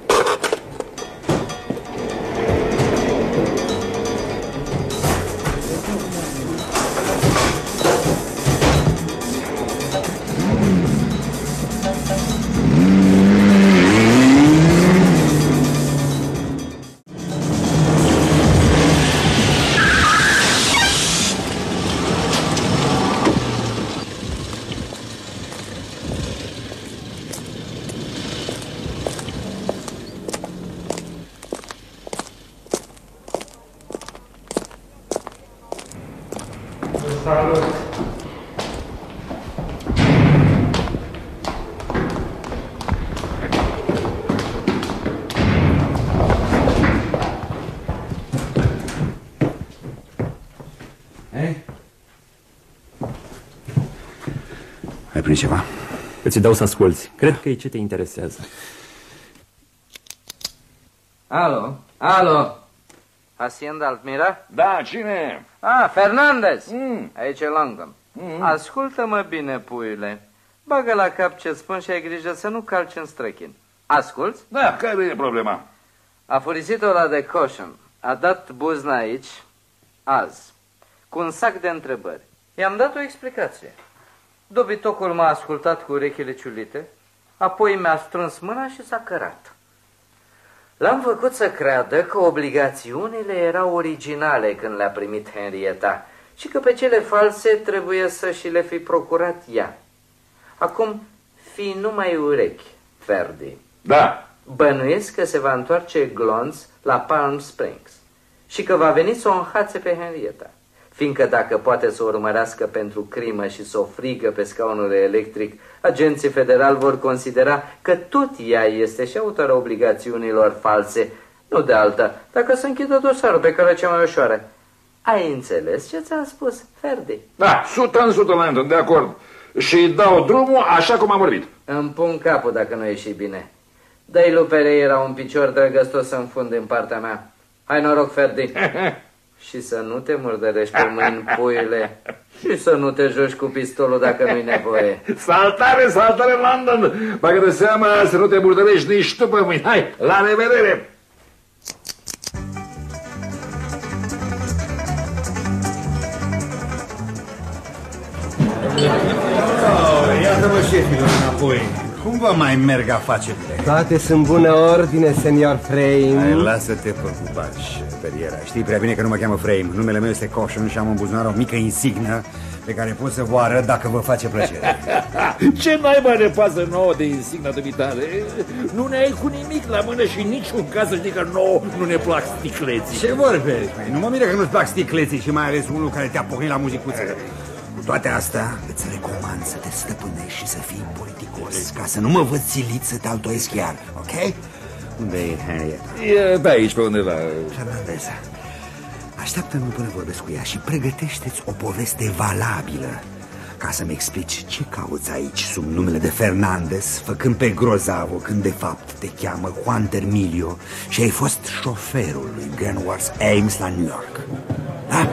Ai prins ceva? Îți dau să asculți. Cred că e ce te interesează. Alo? Alo? Hacienda Altmira? Da, cine? Ah, Fernandez. Aici e Langdon. Ascultă-mă bine, puiule. Bagă la cap ce spun și ai grijă să nu calci în străchin. Asculți? Da, care e problema? Afurisit-o la de Caution. A dat buzna aici, azi, cu un sac de întrebări. I-am dat o explicație. Dobitocul m-a ascultat cu urechile ciulite, apoi mi-a strâns mâna și s-a cărat. L-am făcut să creadă că obligațiunile erau originale când le-a primit Henrietta și că pe cele false trebuie să și le fi procurat ea. Acum, fii numai urechi, Ferdi. Da. Bănuiesc că se va întoarce glonț la Palm Springs și că va veni să o înhațe pe Henrietta, fiindcă dacă poate să o urmărească pentru crimă și să o frigă pe scaunul electric, agenții federali vor considera că tot ea este și autora obligațiunilor false, nu de alta, dacă se închidă dosarul pe care cea mai ușoară. Ai înțeles ce ți-am spus, Ferdi? Da, 100%, Landon, de acord. Și dau drumul așa cum am vorbit. Îmi pun capul dacă nu ieși bine. Dă-i lui Pereira un picior drăgăstos să înfunde în partea mea. Hai noroc, Ferdi. Și să nu te murdărești pe mâini, puiule. Și să nu te joci cu pistolul dacă nu-i nevoie. Saltare, saltare, London! Bagă de seama să nu te murdărești nici tu pe mâini. Hai, la revedere! Iată-mă, șefilor, înapoi. Cum vă mai merg afacerile? Toate sunt bună ordine, senior Frame. Hai, lasă-te preocupați, Periera. Știi prea bine că nu mă cheamă Frame. Numele meu este Caution și am în buzunar o mică insignă pe care pot să vă arăt dacă vă face plăcere. Ce naiba ne pasă nouă de insigna dumitale? Nu ne ai cu nimic la mână și niciun caz să știi că nouă nu ne plac sticleții. Ce vorbești? Nu mă miră că nu-ți plac sticleții și mai ales unul care te-a pornit la muzicuță. Cu toate astea, îți recomand să te stăpânești și să fii politicos, ca să nu mă văd silit să te altoiesc chiar, ok? Unde e Henrietta? E pe aici, pe undeva. Fernandez, Așteaptă-mă până vorbesc cu ea și pregătește-ți o poveste valabilă ca să-mi explici ce cauți aici sub numele de Fernandez, făcând pe grozavă când de fapt te cheamă Juan Termilio și ai fost șoferul lui Grenworth Ames la New York. Da?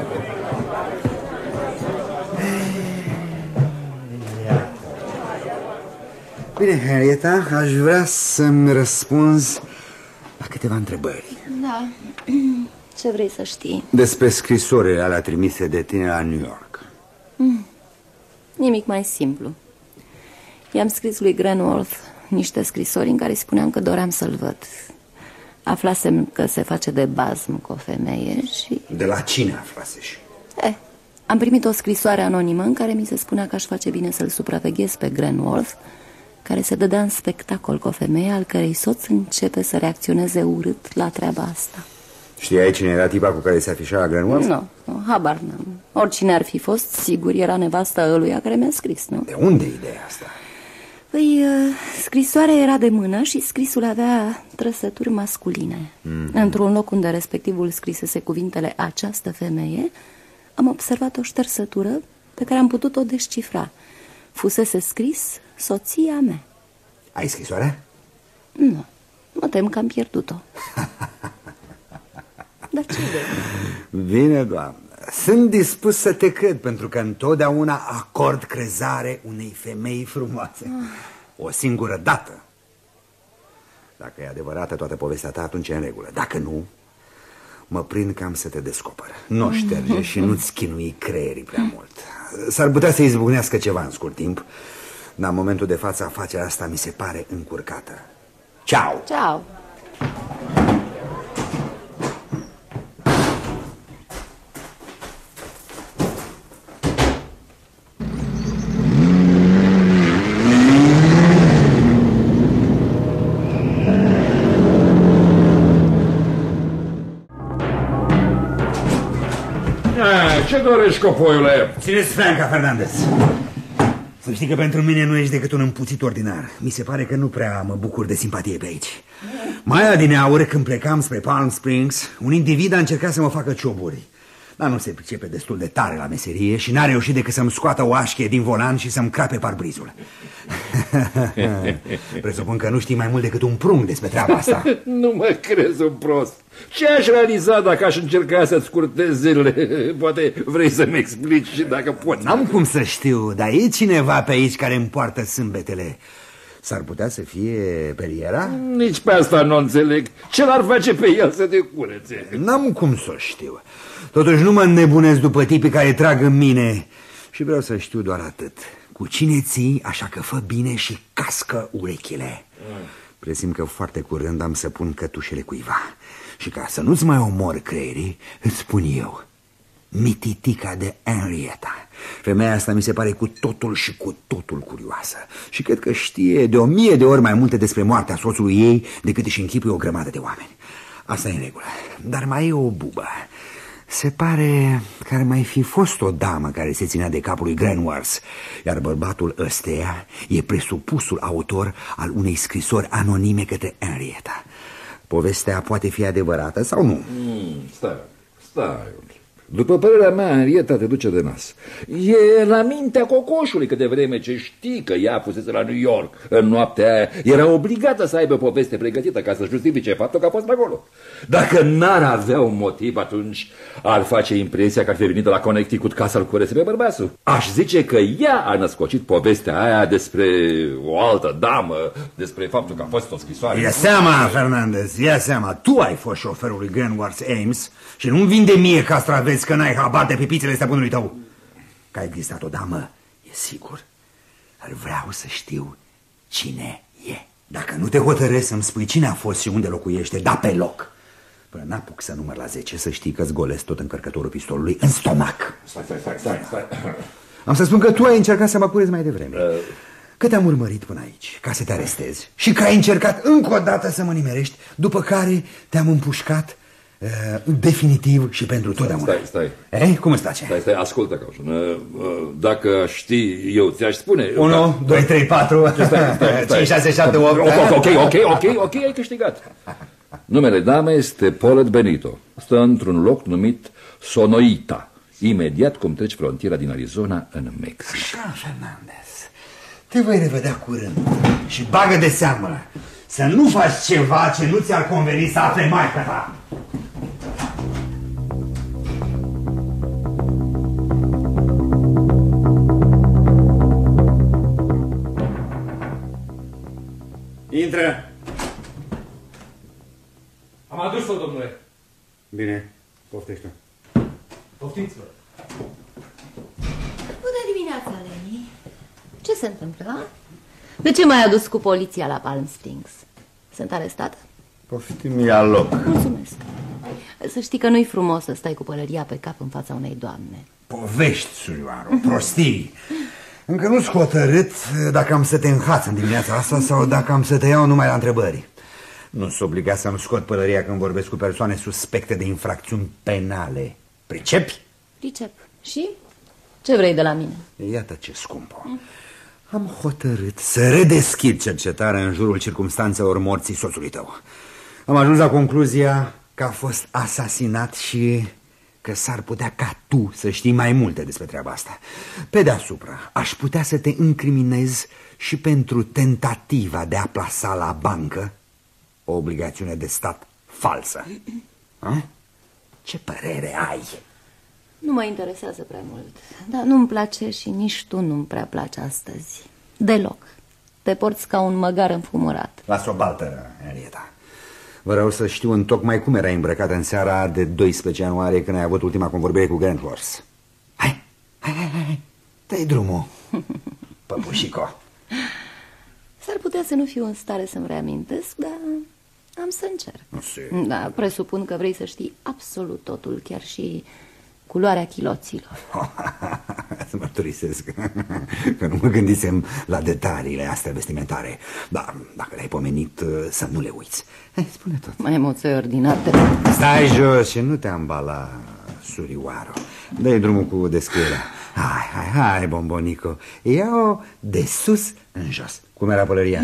Bine, Henrietta, aș vrea să-mi răspunzi la câteva întrebări. Da. Ce vrei să știi? Despre scrisorile alea trimise de tine la New York. Nimic mai simplu. I-am scris lui Grenworth niște scrisori în care spuneam că doream să-l văd. Aflasem că se face de bazm cu o femeie și... De la cine aflaseși? Am primit o scrisoare anonimă în care mi se spunea că aș face bine să-l supraveghez pe Grenworth, care se dădea în spectacol cu o femeie al cărei soț începe să reacționeze urât la treaba asta. Știai cine era tipa cu care se afișa la Grenworth? Nu, habar n-am. Oricine ar fi fost, sigur era nevasta ăluia care mi-a scris, nu? De unde ideea asta? Păi, scrisoarea era de mână și scrisul avea trăsături masculine. Într-un loc unde respectivul scrisese cuvintele această femeie, am observat o ștersătură pe care am putut-o descifra. Fusese scris soția mea. Ai scrisoarea? Nu, mă tem că am pierdut-o. Dar ce de? Bine, doamnă. Sunt dispus să te cred, pentru că întotdeauna acord crezare unei femei frumoase. O singură dată. Dacă e adevărată toată povestea ta, atunci e în regulă. Dacă nu, mă prind cam să te descoperă. Nu șterge și nu-ți chinui creierii prea mult. S-ar putea să izbucnească ceva în scurt timp, dar în momentul de față afacerea asta mi se pare încurcată. Ciao! Ciao! Ce dorești, copoiule? Țineți Franca, Fernandez. Să știi că pentru mine nu ești decât un împuțit ordinar. Mi se pare că nu prea mă bucur de simpatie pe aici. Mai adineauri, când plecam spre Palm Springs, un individ a încercat să mă facă cioburi. Dar nu se pricepe destul de tare la meserie și n-a reușit decât să-mi scoată o așchie din volan și să-mi crape parbrizul. Presupun că nu știi mai mult decât un prunc despre treaba asta. Nu mă crezi un prost. Ce aș realiza dacă aș încerca să-ți scurtez zilele? Poate vrei să-mi explici și dacă poți. N-am cum să știu, dar e cineva pe aici care îmi poartă sâmbetele. S-ar putea să fie Peliera? Nici pe asta nu înțeleg. Ce l-ar face pe el să te curețe? N-am cum să o știu. Totuși nu mă înnebunesc după tipii care trag în mine. Și vreau să știu doar atât. Cu cine ții, așa că fă bine și cască urechile. Presim că foarte curând am să pun cătușele cuiva. Și ca să nu-ți mai omor creierii, îți spun eu: mititica de Henrietta. Femeia asta mi se pare cu totul și cu totul curioasă. Și cred că știe de 1000 de ori mai multe despre moartea soțului ei decât își închipui o grămadă de oameni. Asta e în regulă. Dar mai e o bubă. Se pare că ar mai fi fost o damă care se ținea de capul lui Grenworth, iar bărbatul ăsteia e presupusul autor al unei scrisori anonime către Henrietta. Povestea poate fi adevărată sau nu? Stai. După părerea mea, Henrietta te duce de nas. E la mintea cocoșului că de vreme ce știi că ea fusese la New York în noaptea aia, era obligată să aibă o poveste pregătită ca să justifice faptul că a fost acolo. Dacă n-ar avea un motiv, atunci ar face impresia că ar fi venit de la Connecticut ca să-l curese pe bărbasul. Aș zice că ea a născocit povestea aia despre o altă damă, despre faptul că a fost o scrisoare. Ia seama, Fernandez, ia seama. Tu ai fost șoferul lui Grenworth Ames și nu-mi vinde mie castraveți că n-ai habar de pipițele stăpânului tău. Că a existat o damă, e sigur. Dar vreau să știu cine e. Dacă nu te hotărăști să-mi spui cine a fost și unde locuiește, da pe loc. Până n-apuc să număr la 10, să știi că-ți golesc tot încărcătorul pistolului în stomac. Stai. Am să spun că tu ai încercat să mă curezi mai devreme. Că te-am urmărit până aici, ca să te arestezi. Și că ai încercat încă o dată să mă nimerești, după care te-am împușcat definitiv și pentru totdeauna. Stai. Cum îți place? Stai, ascultă, Cauciun. Dacă știi, eu ți-aș spune... 1, 2, 3, 4, 5, 6, 7, 8... Ok, ai câștigat. Numele damei este Paulette Benito. Stă într-un loc numit Sonoita, imediat cum treci frontiera din Arizona în Mexic. Așa, Fernandez, te voi revedea curând și bagă de seamă să nu faci ceva ce nu ți-ar conveni să afle maică ta. Intră. Am adus-o, domnule. Bine, poftește. Poftiți-vă. Bună dimineața, Leni. Ce se întâmplă? De ce m-ai adus cu poliția la Palm Springs? Sunt arestată? Poftim, ia loc. Mulțumesc. Să știi că nu-i frumos să stai cu pălăria pe cap în fața unei doamne. Povești, surioară, prostii. Încă nu-s hotărât dacă am să te înhaț în dimineața asta sau dacă am să te iau numai la întrebări. Nu sunt obligat să-mi scot pălăria când vorbesc cu persoane suspecte de infracțiuni penale. Pricepi? Pricep. Și? Ce vrei de la mine? Iată ce scumpă. Am hotărât să redeschid cercetarea în jurul circumstanțelor morții soțului tău. Am ajuns la concluzia că a fost asasinat și că s-ar putea ca tu să știi mai multe despre treaba asta. Pe deasupra, aș putea să te incriminez și pentru tentativa de a plasa la bancă o obligațiune de stat falsă. Ce părere ai? Nu mă interesează prea mult, dar nu-mi place și nici tu nu-mi prea place astăzi. Deloc. Te porți ca un măgar înfumurat. Las o baltă, Henrietta. Vreau să știu întocmai cum erai îmbrăcată în seara de 12 ianuarie când ai avut ultima convorbire cu Grantworth. Hai, dă-i drumul, păpușico. S-ar putea să nu fiu în stare să-mi reamintesc, dar am să încerc. Da, presupun că vrei să știi absolut totul, chiar și culoarea chiloților. Să mărturisesc că nu mă gândisem la detaliile astea vestimentare. Dar dacă le-ai pomenit, să nu le uiți. Hai, spune tot. Mai emoții ordinate. Stai jos și nu te ambala, surioară. Dă-i drumul cu descrierea. Hai, bombonico. Ia-o de sus în jos. Cum era pălăria?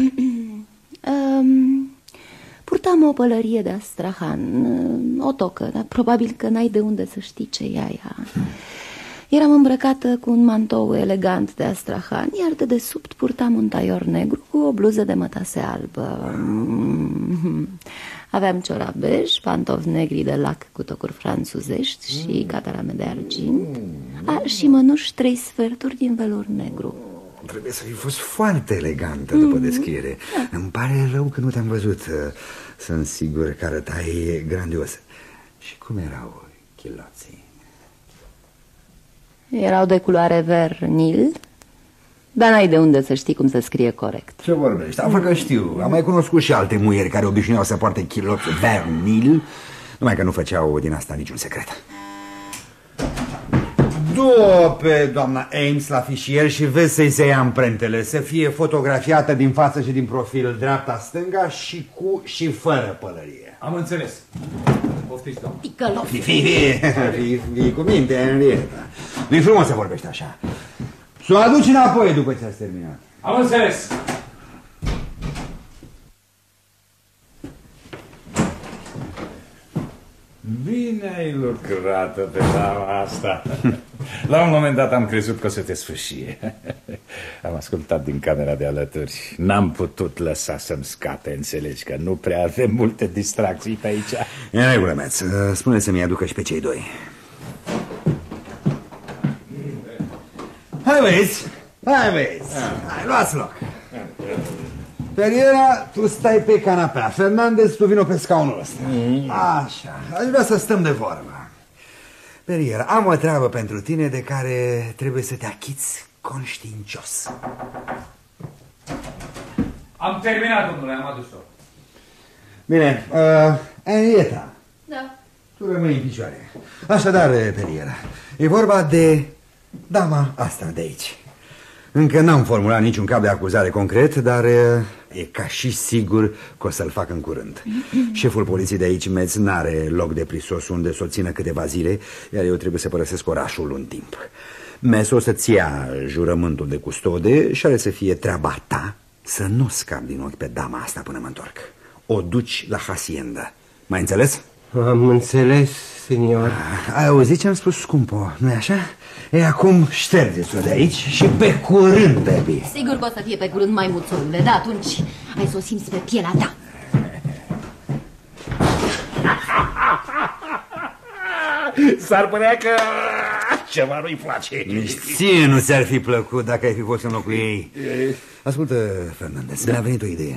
Purtam o pălărie de Astrahan, o tocă, dar probabil că n-ai de unde să știi ce e aia. Eram îmbrăcată cu un mantou elegant de Astrahan, iar de desubt purtam un taior negru cu o bluză de mătase albă. Aveam ciorap bej, pantofi negri de lac cu tocuri franțuzești și catarame de argint, și mănuși 3 sferturi din velur negru. Trebuie să fi fost foarte elegantă după descriere. Îmi pare rău că nu te-am văzut. Sunt sigur că arătai grandios. Și cum erau chiloții? Erau de culoare vernil, dar n-ai de unde să știi cum se scrie corect. Ce vorbești? Află că știu. Am mai cunoscut și alte muieri care obișnuiau să poarte chiloți vernil, numai că nu făceau din asta niciun secret. Du-o pe doamna Ames la fișier și vezi să-i se ia amprentele, să fie fotografiată din față și din profil, dreapta-stânga și cu și fără pălărie. Am înțeles. Poftiți, doamnă. Ticălos. Fii cu minte, Henrietta. Nu-i frumos să vorbești așa. Să o aduci înapoi după ce ați terminat. Am înțeles. Bine ai lucrat pe dama asta. La un moment dat am crezut că o să te sfârșie. Am ascultat din camera de alături. N-am putut lăsa să-mi scape. Înțelegi că nu prea avem multe distracții pe aici. E în regulă, Meț. Spune să-mi aducă și pe cei doi. Hai, vezi. Hai, luați loc. Pereira, tu stai pe canapea. Fernandez, tu vino pe scaunul ăsta. Așa, aș vrea să stăm de vorbă. Pereira, am o treabă pentru tine de care trebuie să te achiți conștiincios. Am terminat, domnule, am adus-o. Bine, Henrietta. Da. Tu rămâi în picioare. Așadar, Pereira, e vorba de dama asta de aici. Încă n-am formulat niciun cap de acuzare concret, dar e ca și sigur că o să-l fac în curând. Șeful poliției de aici, Metz, n-are loc de prisos unde să o țină câteva zile, iar eu trebuie să părăsesc orașul un timp. Metz o să-ți ia jurământul de custode și are să fie treaba ta să nu scapi din ochi pe dama asta până mă întorc. O duci la haciendă M-ai înțeles? Am înțeles, senior. Ai auzit ce am spus, scumpo, nu-i așa? E, acum ștergeți-o de aici și pe curând, baby. Sigur că o să fie pe curând, maimuțorule, dar atunci ai să o simți pe pielea ta. S-ar părea că ceva nu-i place. Nici ție nu ți-ar fi plăcut dacă ai fi fost în locul ei. Ascultă, Fernandez, mi-a venit o idee.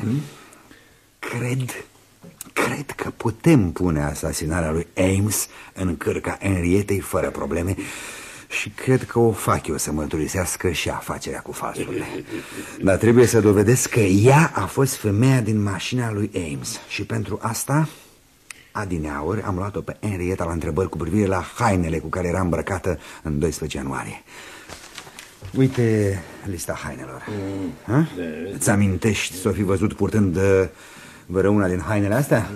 Cred că putem pune asasinarea lui Ames în cârca Henrietei fără probleme. Și cred că o fac eu să mărturisească și afacerea cu falsurile. Dar trebuie să dovedesc că ea a fost femeia din mașina lui Ames. Și pentru asta, adineauri, am luat-o pe Henrietta la întrebări cu privire la hainele cu care era îmbrăcată în 12 ianuarie. Uite lista hainelor. Îți amintești să o fi văzut purtând vreuna din hainele astea?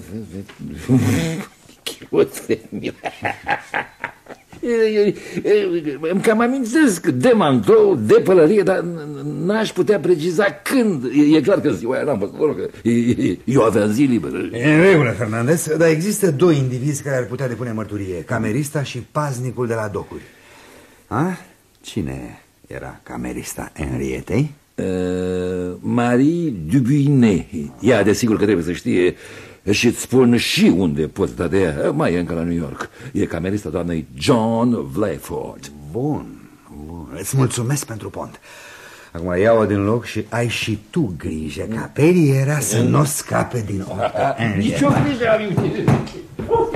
Îmi cam amintesc de mantou, de pălărie, dar n-aș putea preciza când. E clar că ziua aia n-am văzut, că eu aveam zi liberă. E în regulă, Fernandez, dar există doi indivizi care ar putea depune mărturie: camerista și paznicul de la docuri. Cine era camerista Henrietei? Marie Dubuinet. Ea desigur că trebuie să știe. Și îți spun și unde poți da de ea. Mai e încă la New York. E camerista doamnei John Vlayford. Bun. Îți mulțumesc pentru pont. Acum ia-o din loc și ai și tu grijă ca Periera să nu scape din ochi. Nici o grijă am eu.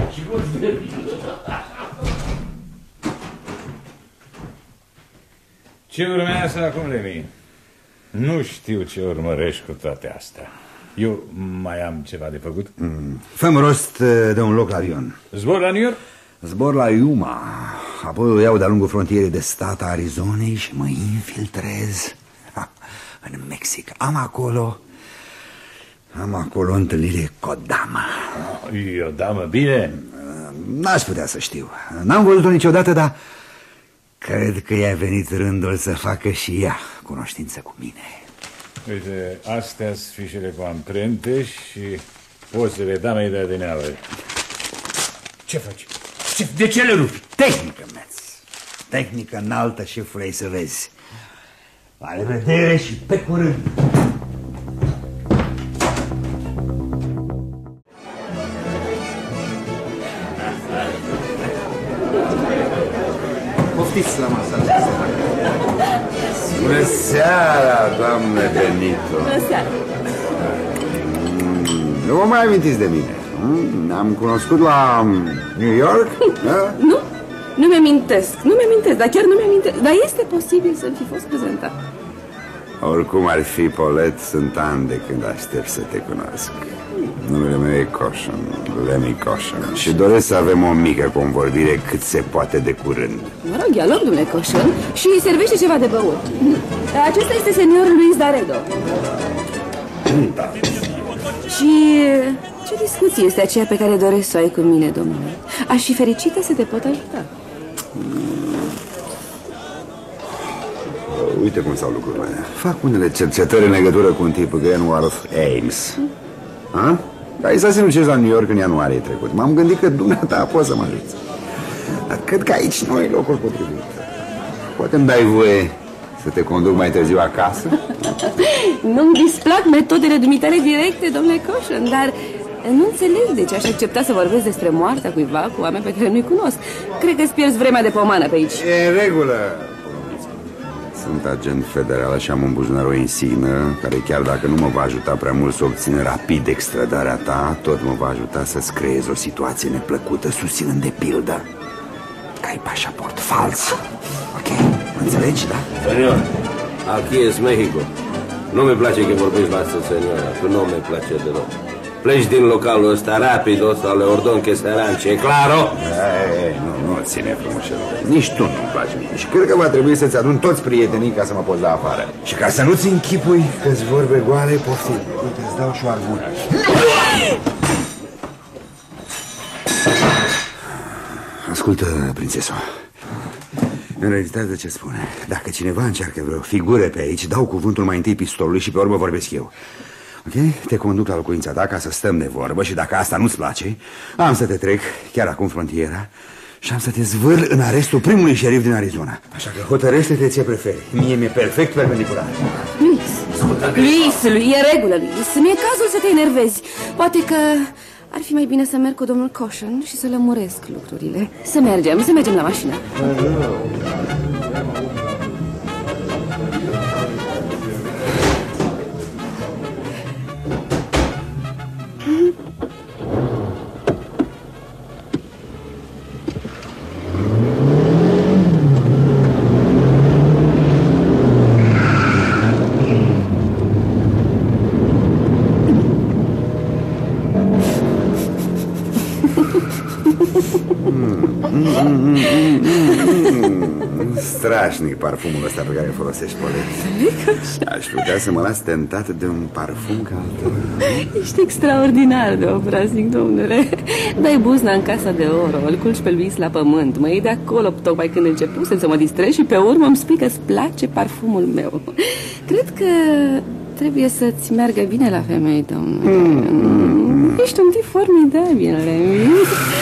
Ce urmează acum, Levi? Nu știu ce urmărești cu toate astea. Eu mai am ceva de făcut? Fă-mi rost de un loc la avion. Zbor la New York? Zbor la Yuma. Apoi o iau de-a lungul frontierei de stat a Arizonei și mă infiltrez în Mexic. Am acolo întâlnire cu o damă. E o damă bine? N-aș putea să știu. N-am văzut-o niciodată, dar cred că i-a venit rândul să facă și ea cunoștință cu mine. Uite, astea-s fișele cu amprente și pozele damei de adineauri. Ce faci? De ce le rupi? Tehnică, Metz. Tehnică înaltă și vrei să vezi. La revedere și pe curând. Poftiți la masă. Bună seara, doamne Benito. Bună seara. Nu vă mai amintiți de mine? Am cunoscut la New York? Nu mi-amintesc, dar chiar nu mi-amintesc. Dar este posibil să-mi fi fost prezentat. Oricum ar fi, Paulette, sunt ani de când aștept să te cunosc. Numele meu e Caution, Lemmy Caution. Și doresc să avem o mică convorbire cât se poate de curând. Mă rog, ia loc, domnule Caution, și servește ceva de băut. Acesta este seniorul Luis Daredo. Și ce discuție este aceea pe care doresc să o ai cu mine, domnule? Aș fi fericită să te pot ajuta. Uite cum stau lucrurile. Fac unele cercetări în legătură cu un tip, Glenworth Ames. Ai să se duceți la New York în ianuarie trecut. M-am gândit că dumneata poți să mă ajuți. Dar cred că aici nu e locul potrivit. Poate îmi dai voie să te conduc mai târziu acasă? Nu-mi displac metodele dumitale directe, domnule Caution, dar nu înțeleg de ce aș accepta să vorbesc despre moartea cuiva cu oameni pe care nu-i cunosc. Cred că îți pierzi vremea de pomană pe aici. E în regulă. Sunt agent federal și am în buzunar o insignă care, chiar dacă nu mă va ajuta prea mult să obțin rapid extradarea ta, tot mă va ajuta să-ți creez o situație neplăcută, susținând de pildă că ai pașaport fals. Ok? Înțelegi, da? Senior, aquí es Mexico. Nu mi place că vorbești la asta, seniora, că nu mi place deloc. Pleci din localul ăsta rapido sau le ordon că se arance, e claro? Nu ține frumos. Nici tu nu-mi place mie. Și cred că va trebui să-ți adun toți prietenii ca să mă poți da afară. Și ca să nu-ți închipui că-ți vorbe goale, poftim. Uite, îți dau și o arbună. Ascultă, prințeso. În realitate, ce spune? Dacă cineva încearcă vreo figură pe aici, dau cuvântul mai întâi pistolului și pe urmă vorbesc eu. Ok? Te conduc la locuința ta ca să stăm de vorbă și dacă asta nu-ți place, am să te trec chiar acum frontiera și am să te zvârl în arestul primului șerif din Arizona. Așa că hotărăște-te ce preferi. Mie mi-e perfect perpendicular. Luis, e regulă, Luis. Nu e cazul să te enervezi. Poate că ar fi mai bine să merg cu domnul Caution și să lămuresc lucrurile. Să mergem la mașină. Strașnic parfumul ăsta pe care îl folosești, Polet. Aș putea să mă las tentat de un parfum ca al tău. Ești extraordinar de obraznic, domnule. Dai buzna în casa de oro, îl culci pe Luis la pământ, mă iei de acolo tocmai când începuse să mă distrez și pe urmă îmi spui că-ți place parfumul meu. Cred că trebuie să-ți meargă bine la femei, domnule. Ești un tip formidabil, Remi.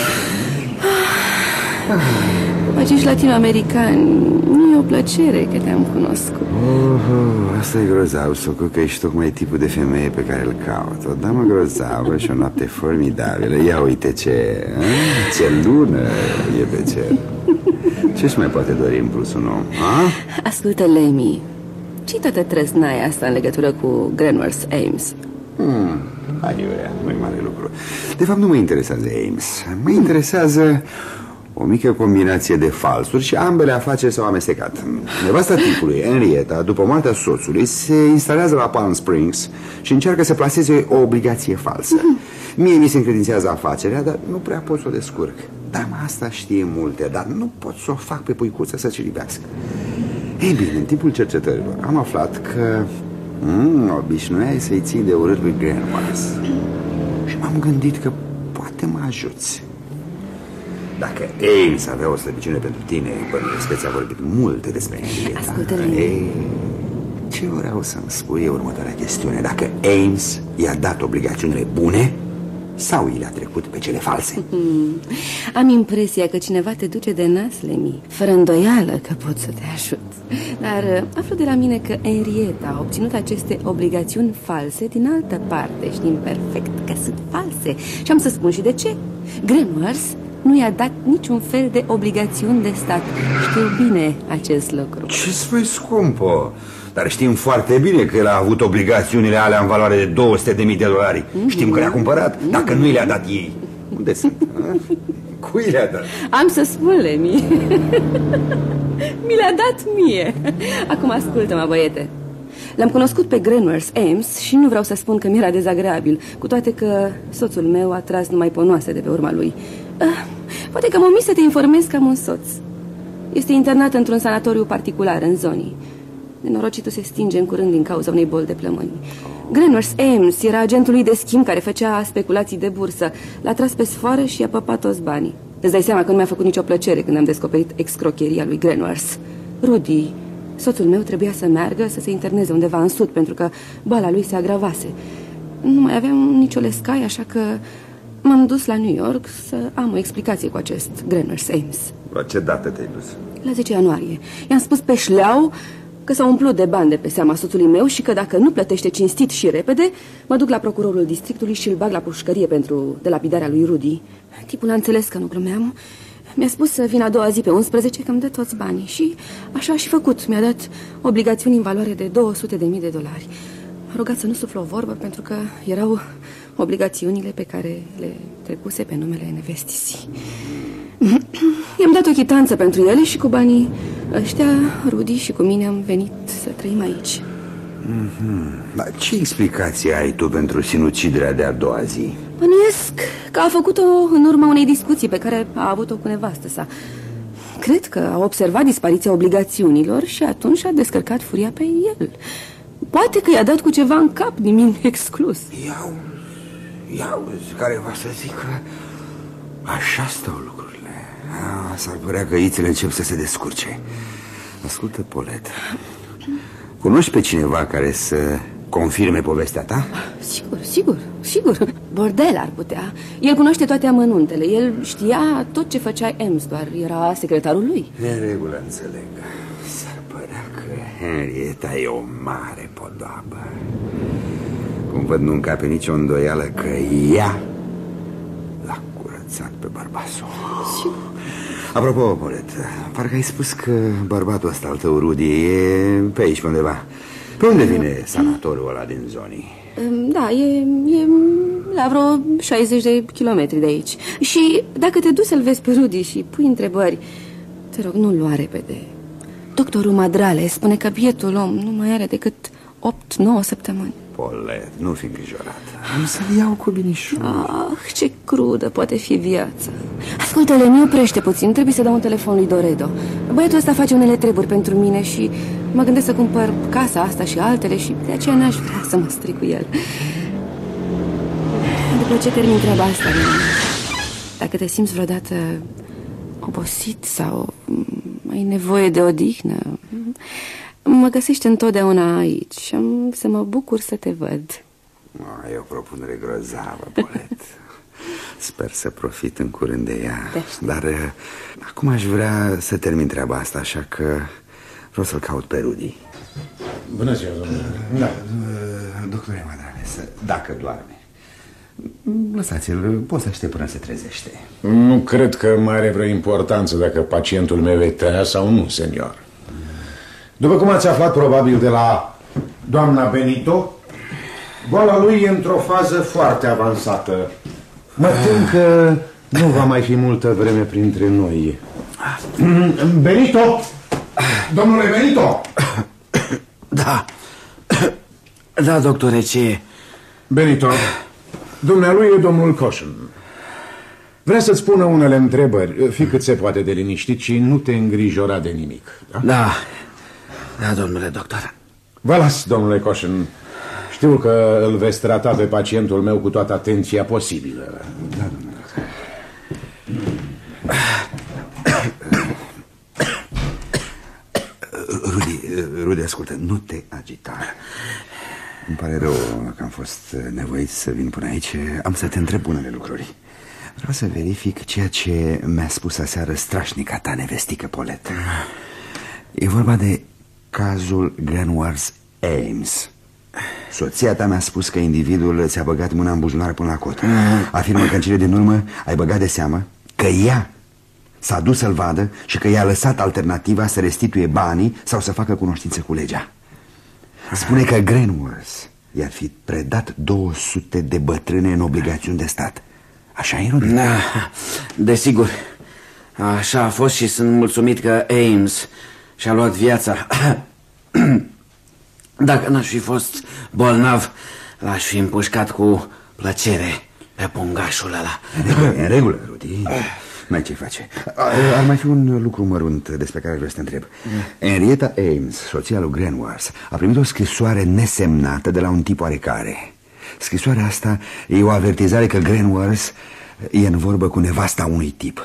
Acești latino-americani, nu e o plăcere că te-am cunoscut. Asta e grozav, Socu, că ești tocmai tipul de femeie pe care îl caut. O damă grozavă și o noapte formidabilă. Ia uite ce lună e pe cer. Ce-și mai poate dori în plus un om? Ascultă, Lemmy, ce-i toată trăznaia asta în legătură cu Grenworth Ames? Aiurea, nu-i mare lucru. De fapt, nu mă interesează Ames. Mă interesează o mică combinație de falsuri și ambele afaceri s-au amestecat. Nevasta tipului, Henrietta, după moartea soțului, se instalează la Palm Springs și încearcă să plaseze o obligație falsă. Mie mi se încredințează afacerea, dar nu prea pot să o descurc. Dama asta știe multe, dar nu pot să o fac pe puicuță să cilibească. Ei bine, în timpul cercetărilor am aflat că obișnuiai să-i ții de urât lui Grenworth. Și m-am gândit că poate mă ajuți. Dacă Ames avea o slăbiciune pentru tine, bănuiesc că ți-a vorbit multe despre Henrietta. Ascultă-le. Ce vreau să-mi spui e următoarea chestiune. Dacă Ames i-a dat obligațiunile bune sau i le-a trecut pe cele false? Am impresia că cineva te duce de nas, Lemmy. Fără îndoială că pot să te ajut. Dar aflu de la mine că Henrietta a obținut aceste obligațiuni false din altă parte. Știm perfect că sunt false. Și am să spun și de ce. Grenworth nu i-a dat niciun fel de obligațiuni de stat. Știu bine acest lucru. Ce spui, scumpă? Dar știm foarte bine că el a avut obligațiunile alea în valoare de $200.000. Știm că le-a cumpărat. Dacă nu i le-a dat ei, unde sunt? Cui le-a dat? Am să spun, Lemmy. Mi le-a dat mie. Acum ascultă-mă, băiete. L-am cunoscut pe Grenworth Ames și nu vreau să spun că mi-era dezagreabil, cu toate că soțul meu a tras numai ponoase de pe urma lui. Poate că mă omis să te informez că am un soț. Este internat într-un sanatoriu particular în zonii. Nenorocitul se stinge în curând din cauza unei boli de plămâni. Grenworth Ames era agentul lui de schimb care făcea speculații de bursă. L-a tras pe sfoară și i-a păpat toți banii. Îți dai seama că nu mi-a făcut nicio plăcere când am descoperit excrocheria lui Grenworth. Rudy, soțul meu, trebuia să meargă să se interneze undeva în sud, pentru că boala lui se agravase. Nu mai aveam nicio lescai, așa că m-am dus la New York să am o explicație cu acest Grenworth Ames. La ce dată te-ai dus? La 10 ianuarie. I-am spus pe șleau că s-a umplut de bani de pe seama soțului meu și că dacă nu plătește cinstit și repede, mă duc la procurorul districtului și îl bag la pușcărie pentru delapidarea lui Rudy. Tipul a înțeles că nu glumeam. Mi-a spus să vin a doua zi pe 11 că îmi dă toți banii. Și așa a și făcut. Mi-a dat obligațiuni în valoare de $200.000. M-a rugat să nu suflu o vorbă pentru că erau obligațiunile pe care le trecuse pe numele nevestisii. I-am dat o chitanță pentru ele și cu banii ăștia, Rudy și cu mine am venit să trăim aici. Dar ce explicație ai tu pentru sinuciderea de a doua zi? Bănuiesc că a făcut-o în urma unei discuții pe care a avut-o cu nevastă sa. Cred că a observat dispariția obligațiunilor și atunci a descărcat furia pe el. Poate că i-a dat cu ceva în cap, nimic exclus. Iau, care va să zic că așa stau lucrurile. S-ar părea că ițele încep să se descurce. Ascultă, Polet, cunoști pe cineva care să confirme povestea ta? Sigur. Bordel ar putea. El cunoaște toate amănuntele. El știa tot ce făcea Ems, doar era secretarul lui. De regulă înțeleg. S-ar părea că Henrietta e o mare podoabă. Cum văd, nu încape nicio îndoială că ea l-a curățat pe bărbasul. Apropo, Polet, parcă ai spus că bărbatul ăsta al tău, Rudy, e pe aici pe undeva. Pe unde vine sanatoriul ăla din zonii? Da, e la vreo 60 de kilometri de aici. Și dacă te duci să-l vezi pe Rudy și pui întrebări, te rog, nu lua repede. Doctorul Madrale spune că bietul om nu mai are decât 8-9 săptămâni. Polet, nu fi îngrijorat. Am să-l iau cu binișor. Ce crudă poate fi viața. Ascultă, Leni, oprește puțin. Trebuie să dau un telefon lui Doredo. Băiatul ăsta face unele treburi pentru mine și mă gândesc să cumpăr casa asta și altele și de aceea n-aș vrea să mă stric cu el. După ce termin treaba asta, Leni, dacă te simți vreodată obosit sau ai nevoie de odihnă, mă găsești întotdeauna aici și am să mă bucur să te văd. E o propunere grozavă, Polet. Sper să profit în curând de ea. Dar acum aș vrea să termin treaba asta, așa că vreau să-l caut pe Rudy. Bună ziua, domnule. Da, doctore Madrale, dacă doarme, lăsați-l, poți să aștept până se trezește. Nu cred că mai are vreo importanță dacă pacientul meu e treaz sau nu, senior. După cum ați aflat probabil de la doamna Benito, boala lui e într-o fază foarte avansată. Mă tem că nu va mai fi multă vreme printre noi. Benito! Domnule Benito! Da, doctore, ce e? Benito, dumnealui e domnul Caution. Vrea să-ți pună unele întrebări. Fii cât se poate de liniștit și nu te îngrijora de nimic. Da, domnule doctor. Vă las, domnule Caution. Știu că îl veți trata pe pacientul meu cu toată atenția posibilă. Da, domnule. Rudy, ascultă, nu te agita. Îmi pare rău că am fost nevoit să vin până aici. Am să te întreb unele lucruri. Vreau să verific ceea ce mi-a spus aseară strașnica ta nevestică, Polet. E vorba de cazul Glenworth Ames. Soția ta mi-a spus că individul ți-a băgat mâna în buzunar până la cot. Afirmă că în cele din urmă ai băgat de seamă că ea s-a dus să-l vadă și că i-a lăsat alternativa să restituie banii sau să facă cunoștință cu legea. Spune că Glenworth i-ar fi predat 200 de bătrâne în obligațiuni de stat. Așa e, Rudy? Da, desigur. Așa a fost și sunt mulțumit că Ames și-a luat viața. Dacă n-aș fi fost bolnav, l-aș fi împușcat cu plăcere pe pungașul ăla. În regulă, Rudy. N-ai ce face. Ar mai fi un lucru mărunt despre care vreau să te întreb. Henrietta Ames, soția lui Glenworth, a primit o scrisoare nesemnată de la un tip oarecare. Scrisoarea asta e o avertizare că Glenworth e în vorbă cu nevasta unui tip.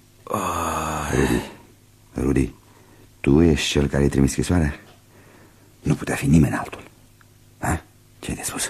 Rudy, tu ești cel care i-a trimis scrisoarea? Nu putea fi nimeni altul. Ce ai de spus?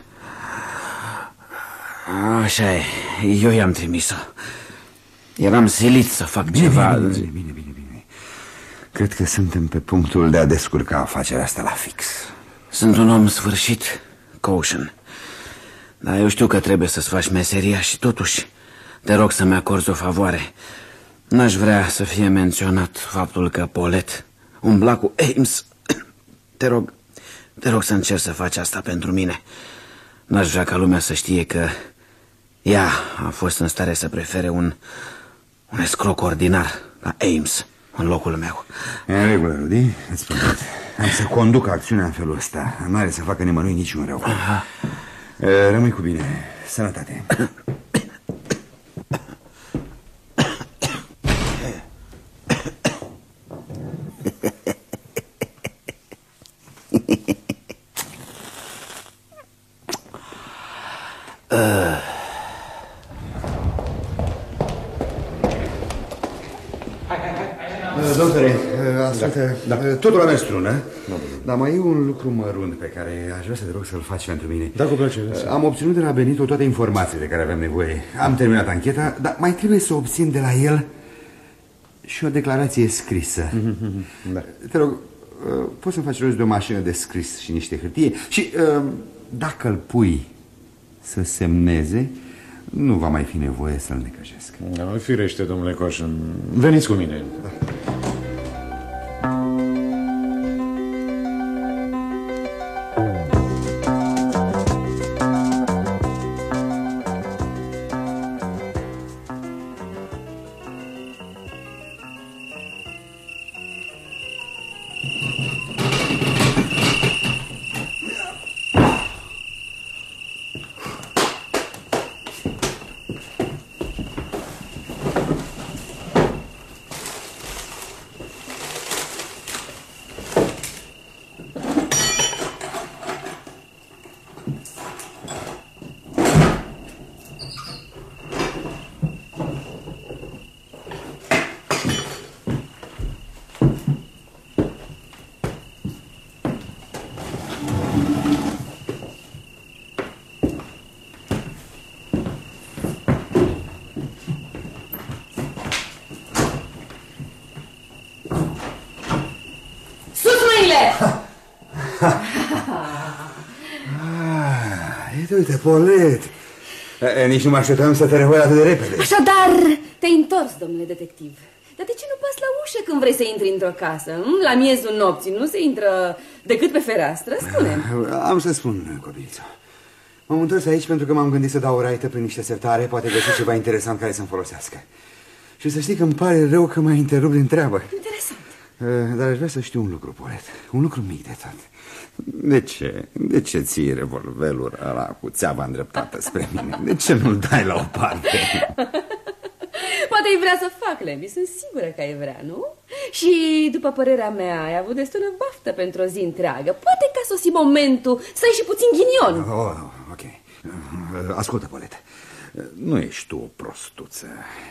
Așa e, eu i-am trimis-o. Eram silit să fac ceva. Bine. Cred că suntem pe punctul de a descurca afacerea asta la fix. Sunt un om sfârșit, Caution. Dar eu știu că trebuie să-ți faci meseria și totuși te rog să-mi acorzi o favoare. N-aș vrea să fie menționat faptul că Paulette umbla cu Ames. Te rog să încerci să faci asta pentru mine. N-aș vrea ca lumea să știe că ea a fost în stare să prefere un escroc ordinar la Ames în locul meu. E în regulă, Rudy, îți promit. Am să conduc acțiunea în felul ăsta. Nu are să facă nimănui niciun rău. Rămâi cu bine. Sănătate. Doctore, ascultă, Iată, totul a mers strună, dar mai e un lucru mărunt pe care aș vrea să te rog să-l faci pentru mine. Da, cu plăcere. Am obținut de la Benito toate informațiile de care aveam nevoie. Am terminat ancheta, dar mai trebuie să obțin de la el și o declarație scrisă. Da. Te rog, poți să-mi faci rost de o mașină de scris și niște hârtie? Și dacă îl pui să semneze, nu va mai fi nevoie să-l necăjesc. Da, firește, domnule Coșin. Veniți cu mine. Uite, Polet, nici nu mă așteptam să te revăi atât de repede. Așadar, te-ai întors, domnule detectiv. Dar de ce nu bați la ușă când vrei să intri într-o casă? La miezul nopții nu se intră decât pe fereastră? Spune. Am să spun, copiliță. M-am întors aici pentru că m-am gândit să dau o raită prin niște sertare, poate găsi ceva interesant care să-mi folosească. Și să știi că îmi pare rău că m-ai întrerupt din treabă. Interesant. Dar aș vrea să știu un lucru, Polet. Un lucru mic de tot. De ce ții revolverul ăla cu țeava îndreptată spre mine? De ce nu-l dai la o parte? Poate ai vrea să fac, Lemmy, sunt sigură că ai vrea, nu? Și, după părerea mea, ai avut destulă baftă pentru o zi întreagă. Poate că a sosit momentul să ai și puțin ghinion. Ok. Ascultă, Polet, nu ești tu o prostuță.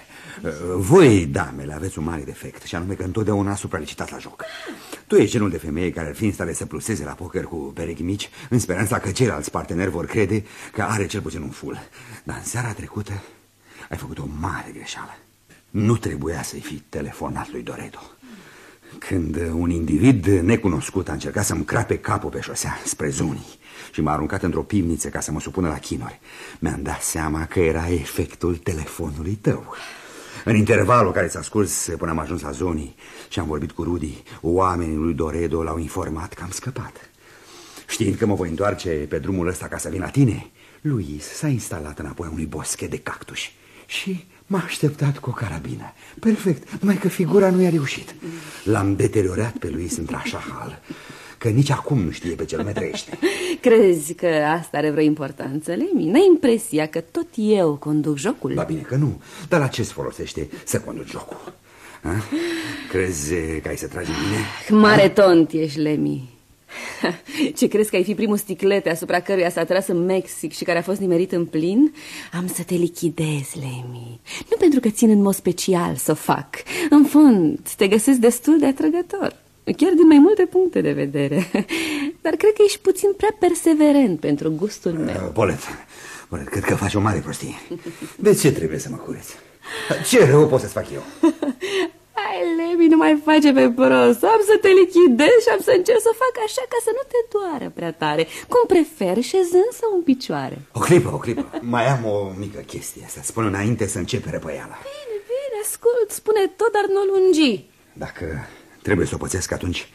Voi, damele, aveți un mare defect, și anume că întotdeauna supralicitați la joc. Tu ești genul de femeie care ar fi în stare să pluseze la poker cu perechi mici, în speranța că ceilalți parteneri vor crede că are cel puțin un full. Dar în seara trecută ai făcut o mare greșeală. Nu trebuia să-i fi telefonat lui Doredo. Când un individ necunoscut a încercat să-mi crape capul pe șosea spre zonii și m-a aruncat într-o pivniță ca să mă supună la chinuri, mi-am dat seama că era efectul telefonului tău. În intervalul care ți-a scurs până am ajuns la zonii și am vorbit cu Rudy, oamenii lui Doredo l-au informat că am scăpat. Știind că mă voi întoarce pe drumul ăsta ca să vin la tine, Luis s-a instalat înapoi unui boschet de cactuși și m-a așteptat cu o carabină. Perfect, numai că figura nu i-a reușit. L-am deteriorat pe Luis într-așa hal că nici acum nu știe pe ce lume trăiește. Crezi că asta are vreo importanță, Lemmy? N-ai impresia că tot eu conduc jocul? Da, bine că nu, dar la ce-ți folosește să conduci jocul? Ha? Crezi că ai să tragi în mine? Mare tont ești, Lemmy. Ce crezi că ai fi primul sticlete asupra căruia s-a tras în Mexic și care a fost nimerit în plin? Am să te lichidez, Lemmy. Nu pentru că țin în mod special să o fac. În fond, te găsesc destul de atrăgător, chiar din mai multe puncte de vedere. Dar cred că ești puțin prea perseverent pentru gustul meu. Polet, cred că faci o mare prostie. De ce trebuie să mă cureți? Ce rău pot să-ți fac eu? Hai, Lemmy, nu mai face pe prost. Am să te lichidez și am să încerc să fac așa ca să nu te doară prea tare. Cum preferi, șezând sau în picioare? O clipă. Mai am o mică chestie să spun înainte să începe răpăiala. Bine, ascult, spune tot, dar nu lungi. Dacă trebuie să o pățesc atunci,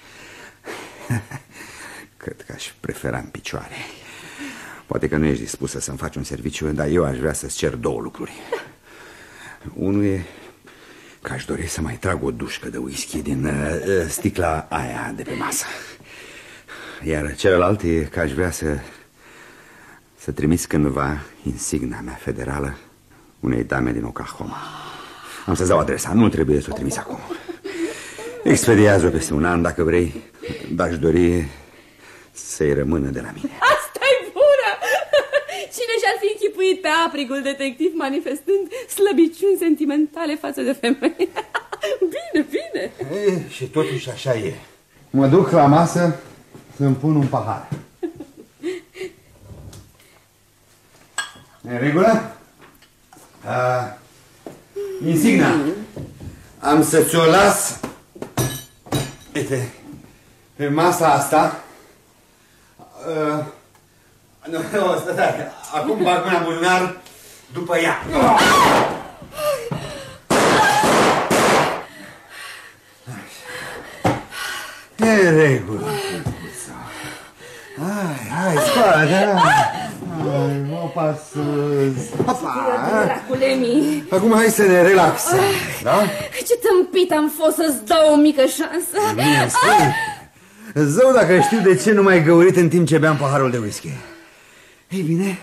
cred că aș prefera în picioare. Poate că nu ești dispusă să-mi faci un serviciu, dar eu aș vrea să-ți cer două lucruri. Unul e că aș dori să mai trag o dușcă de whisky din sticla aia de pe masă. Iar celălalt e că aș vrea să trimiți cândva insigna mea federală unei dame din Oklahoma. Am să-ți dau adresa, nu trebuie să o trimiți acum. Expediază-o peste un an dacă vrei, dar aș dori să-i rămână de la mine. Asta-i bună! Cine și-ar fi închipuit pe aprigul detectiv manifestând slăbiciuni sentimentale față de femei? Bine, Bine. Și totuși așa e. Mă duc la masă să-mi pun un pahar. În regulă? Insigna, am să ți-o las, uite, pe masa asta. Nu, stai, acum bag mâna în buzunar după ea. E în regulă. Hai, spate. Mă pasuz. Draculemi. Acum hai să ne relaxăm, da? Ce tâmpit am fost să-ți dau o mică șansă. Bine, spui. Zău dacă știu de ce nu m-ai găurit în timp ce beam paharul de whisky. Ei bine,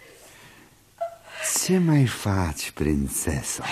ce mai faci, prințesă?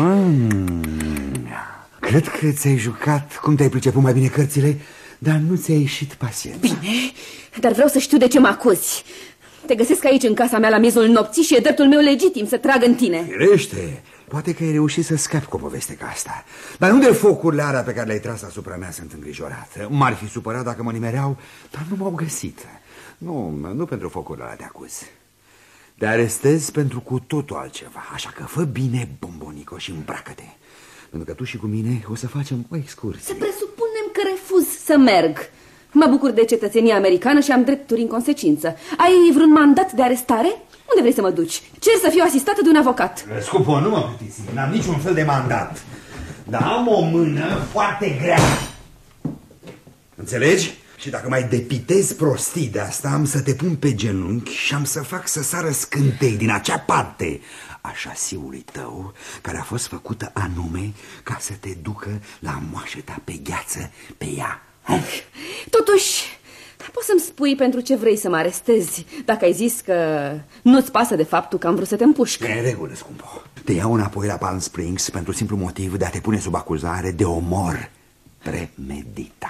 Cred că ți-ai jucat cum te-ai priceput mai bine cărțile, dar nu ți-a ieșit paciența. Bine, dar vreau să știu de ce mă acuzi. Te găsesc aici în casa mea la miezul nopții și e dreptul meu legitim să trag în tine. Firește, poate că ai reușit să scapi cu o poveste ca asta. Dar nu de focurile alea pe care le-ai tras asupra mea sunt îngrijorat. M-ar fi supărat dacă mă nimereau, dar nu m-au găsit. Nu pentru focurile alea te acuz. Te arestez pentru cu totul altceva. Așa că fă bine, bombonico, și îmbracă-te. Pentru că tu și cu mine o să facem o excursie. Să presupunem că refuz să merg. Mă bucur de cetățenia americană și am drepturi în consecință. Ai vreun mandat de arestare? Unde vrei să mă duci? Cer să fiu asistată de un avocat. Scupo, nu mă plictisi, n-am niciun fel de mandat. Dar am o mână foarte grea. Înțelegi? Și dacă mai depitezi prostii de asta, am să te pun pe genunchi și am să fac să sară scântei din acea parte a șasiului tău, care a fost făcută anume ca să te ducă la moașeta pe gheață pe ea. Totuși, poți să-mi spui pentru ce vrei să mă arestezi, dacă ai zis că nu-ți pasă de faptul că am vrut să te împușc. E în regulă, scumpo. Te iau înapoi la Palm Springs pentru simplu motiv de a te pune sub acuzare de omor premeditat.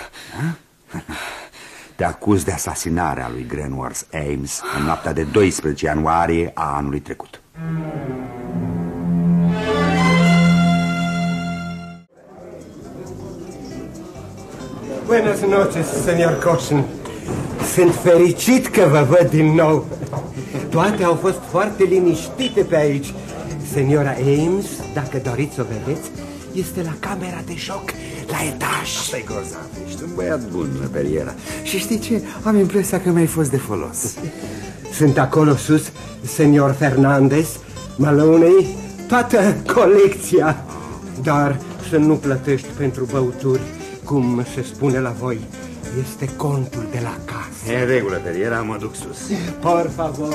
Te acuz de asasinarea lui Grenworth Ames în noaptea de 12 ianuarie a anului trecut. Buenas noches, señor Caution. Sunt fericit că vă văd din nou. Toate au fost foarte liniștite pe aici. Señora Ames, dacă doriți să o vedeți, este la camera de joc, la etaj. Asta-i grozav, ești un băiat bun, Periera. Și știi ce? Am impresia că mi-ai fost de folos. Sunt acolo sus, señor Fernandez, Maloney, toată colecția. Dar să nu plătești pentru băuturi, cum se spune la voi. Este contul de la casă. E în regulă, Periera, mă duc sus. Por favor.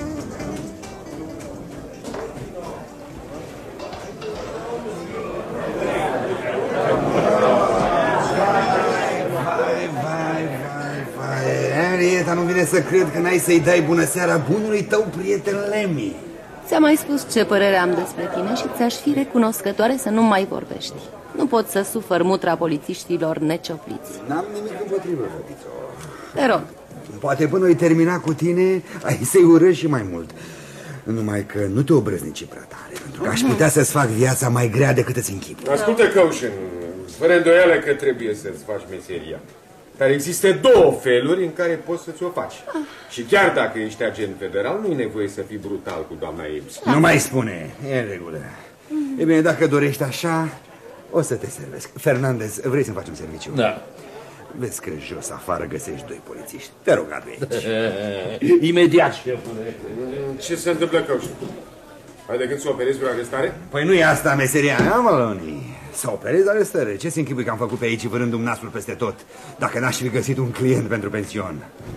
Henrietta, nu vine să cred că n-ai să-i dai bună seara bunului tău prieten Lemmy. Ți-am mai spus ce părere am despre tine și ți-aș fi recunoscătoare să nu mai vorbești. Nu pot să sufăr mutra polițiștilor neciopliți. N-am nimic împotrivă, fătițo. Te rog. Poate până o-i termina cu tine, ai să-i urăști și mai mult. Numai că nu te obrăznici prea tare, pentru că aș putea să-ți fac viața mai grea decât îți închipui. Ascultă, Caution, fără îndoială că trebuie să-ți faci meseria. Dar există două feluri în care poți să ți-o faci. Și chiar dacă ești agent federal, nu e nevoie să fii brutal cu doamna Ames. Nu mai spune, e în regulă. E bine, dacă dorești așa, o să te servesc. Fernandez, vrei să-mi faci un serviciu? Da. Vezi că jos afară găsești doi polițiști. Te rog, adu aici. Imediat, șefule. Ce se întâmplă, Caution? Ai de gând să operezi vreo arestare? Păi nu e asta meseria mea, Maloney. Să operezi arestări. Ce-ți închipui că am făcut pe aici vânându-mi nasul peste tot, dacă n-aș fi găsit un client pentru pension?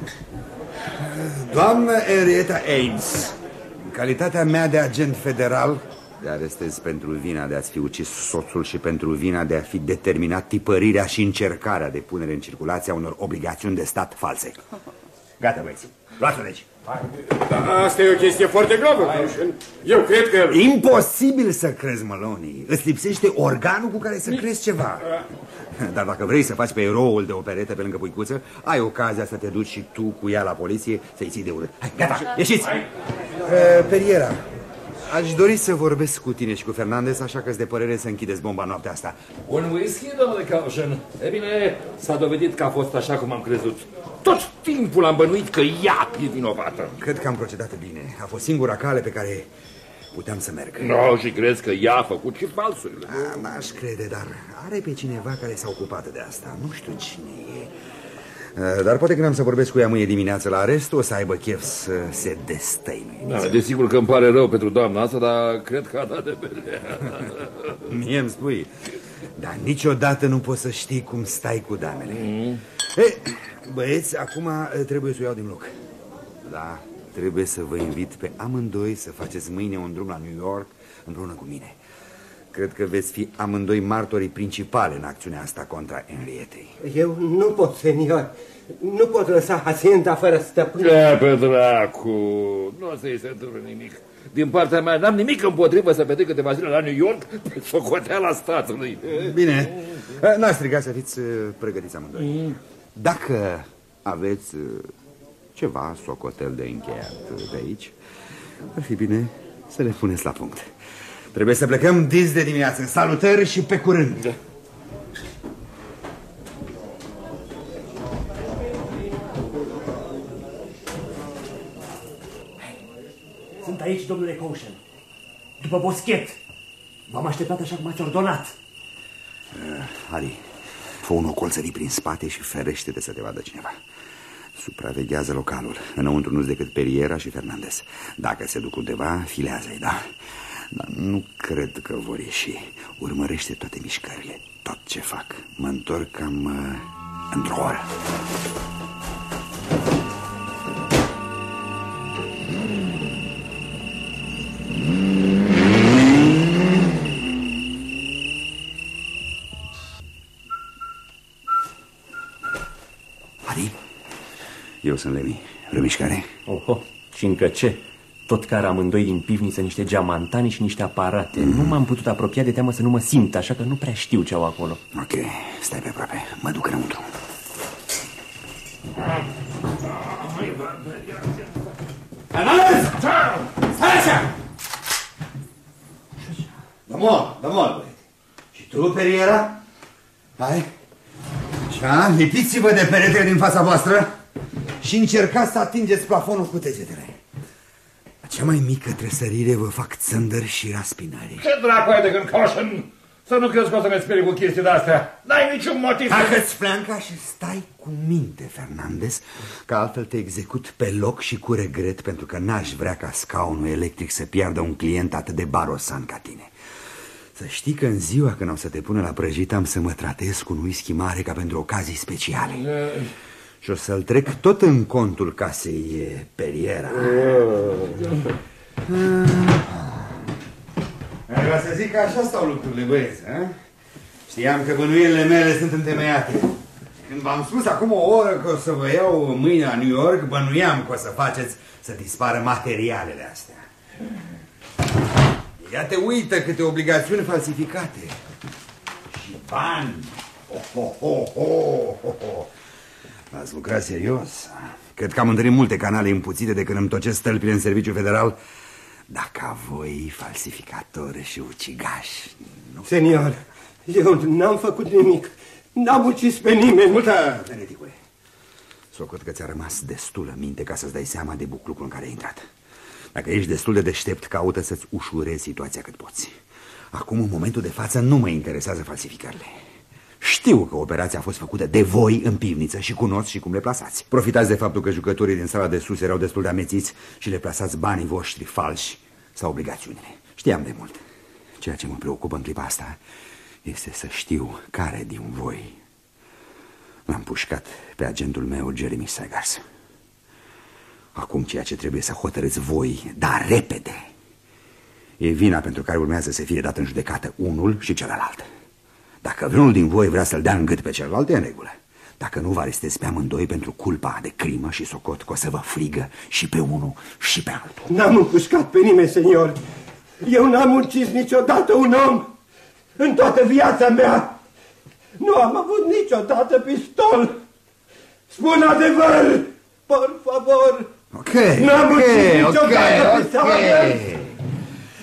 Doamnă Henrietta Ames, în calitatea mea de agent federal, te arestez pentru vina de a-ți fi ucis soțul și pentru vina de a fi determinat tipărirea și încercarea de punere în circulație a unor obligațiuni de stat false. Gata, băieți, luați-o de aici. Da, asta e o chestie foarte gravă, Caution. Eu cred că... Imposibil să crezi, Maloney. Îți lipsește organul cu care să crezi ceva. Dar dacă vrei să faci pe eroul de operetă pe lângă puicuță, ai ocazia să te duci și tu cu ea la poliție să-i ții de urât. Hai, gata, ieșiți! Periera, Aș dori să vorbesc cu tine și cu Fernandez, așa că-s de părere să închideți bomba noaptea asta. Un whisky, domnule Caution? E bine, s-a dovedit că a fost așa cum am crezut. Tot timpul am bănuit că ea e vinovată. Cred că am procedat bine. A fost singura cale pe care puteam să merg. No, și crezi că ea a făcut și falsurile? N-aș crede, dar are pe cineva care s-a ocupat de asta. Nu știu cine e. Dar poate când am să vorbesc cu ea mâine dimineață la arest, o să aibă chef să se destăinuie. Da, desigur că îmi pare rău pentru doamna asta, dar cred că a dat de bele. Mie îmi spui. Dar niciodată nu poți să știi cum stai cu damele. Băieți, acum trebuie să o iau din loc. Da, trebuie să vă invit pe amândoi să faceți mâine un drum la New York împreună cu mine. Cred că veți fi amândoi martorii principale în acțiunea asta contra Henrietei. Eu nu pot, senior. Nu pot lăsa Hacienda fără stăpân. Pe dracu, nu o să-i se întâmple nimic. Din partea mea n-am nimic împotrivă să petrec câteva zile la New York pe socoteala statului. Bine, n-aș striga să fiți pregătiți amândoi. Dacă aveți ceva socotel de încheiat de aici, ar fi bine să le puneți la punct. Trebuie să plecăm dis de dimineață. Salutări și pe curând. Sunt aici, domnule Caution. După boschet. V-am așteptat așa cum ați ordonat. Harry, fă un ocol sări prin spate și ferește-te să te vadă cineva. Supraveghează localul. Înăuntru nu-s decât Periera și Fernandez. Dacă se duc undeva, filează-i, da? Dar nu cred că vor ieși. Urmărește toate mișcările, tot ce fac. Mă întorc cam într-o oră. Adi, eu sunt Lemmy. Vreo mișcare? Oho, și încă ce? Tot care amândoi din pivniță niște geamantani și niște aparate. Nu m-am putut apropia de teamă să nu mă simt, așa că nu prea știu ce au acolo. Ok, stai pe aproape. Mă duc înăuntru. Fernandez! Stai așa! Domol, băiete. Și tu, Periera? Hai. Așa, lipiți-vă de peretele din fața voastră și încercați să atingeți plafonul cu degetele. La cea mai mică tresărire vă fac țândări și raspinări. Ce dracu ai de gând, Caution? Să nu crezi că o să ne sperii cu chestii de-astea. N-ai niciun motiv. Tacă-ți flanca și stai cu minte, Fernandez, că altfel te execut pe loc și cu regret, pentru că n-aș vrea ca scaunul electric să piardă un client atât de barosan ca tine. Să știi că în ziua când o să te pună la prăjit am să mă tratez cu un whisky mare ca pentru ocazii speciale. Și o să-l trec tot în contul casei Periera. Vreau să zic că așa stau lucrurile, băieți. Știam că bănuielile mele sunt întemeiate. Când v-am spus acum o oră că o să vă iau mâine la New York, bănuiam că o să faceți să dispară materialele astea. Ia te uită câte obligațiuni falsificate. Și bani. Ați lucrat serios. Cred că am întâlnit multe canale împuțite de când îmi tocesc stălpile în serviciu federal. Dacă voi falsificatori și ucigași, nu... Senior, eu n-am făcut nimic. N-am ucis pe nimeni. Ascultă, Veneticule. Socot că ți-a rămas destulă minte ca să-ți dai seama de buclucul în care ai intrat. Dacă ești destul de deștept, caută să-ți ușurezi situația cât poți. Acum, în momentul de față, nu mă interesează falsificările. Știu că operația a fost făcută de voi în pivniță și cunosc și cum le plasați. Profitați de faptul că jucătorii din sala de sus erau destul de amețiți și le plasați banii voștri falși sau obligațiunile. Știam de mult. Ceea ce mă preocupă în clipa asta este să știu care din voi l-am pușcat pe agentul meu, Jeremy Sagars. Acum ceea ce trebuie să hotărâți voi, dar repede, e vina pentru care urmează să fie dat în judecată unul și celălalt. Dacă vreunul din voi vrea să-l dea în gât pe celălalt, e în regulă. Dacă nu, vă arestez pe amândoi pentru culpa de crimă și socot că o să vă frigă și pe unul și pe altul. N-am împușcat pe nimeni, senior. Eu n-am ucis niciodată un om în toată viața mea. Nu am avut niciodată pistol. Spun adevăr, por favor. Ok, N-am ucis niciodată pistol.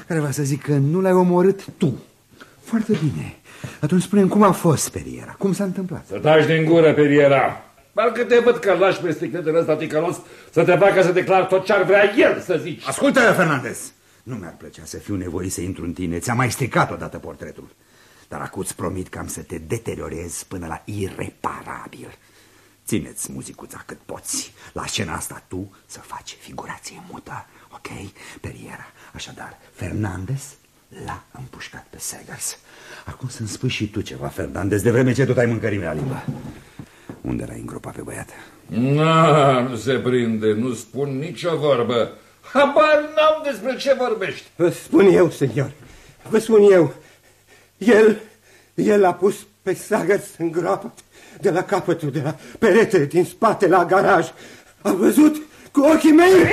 care va să zic că nu l-ai omorât tu. Foarte bine. Atunci spune-mi cum a fost, Periera, cum s-a întâmplat? Să taci din gură, Periera. Parcă te văd că lași pe sticletele ăsta ticălos să te facă să declar tot ce ar vrea el să zici. Ascultă, Fernandez, nu mi-ar plăcea să fiu nevoit să intru în tine. Ți-am mai stricat odată portretul. Dar acum îți promit că am să te deteriorez până la ireparabil. Ține-ți muzicuța cât poți. La scena asta tu să faci figurație mută, ok, Periera? Așadar, Fernandez l-a împușcat pe Seghers. Acum să-mi spui și tu ceva, Fernandez, de vreme ce tot ai mâncărime la limbă. Unde l-ai îngropat pe băiat? Nu se prinde, nu spun nicio vorbă. Habar n-am despre ce vorbești. Vă spun eu, senior, vă spun eu. El a pus pe Seghers în groapă de la capătul, de la perete, din spate, la garaj. Am văzut cu ochii mei.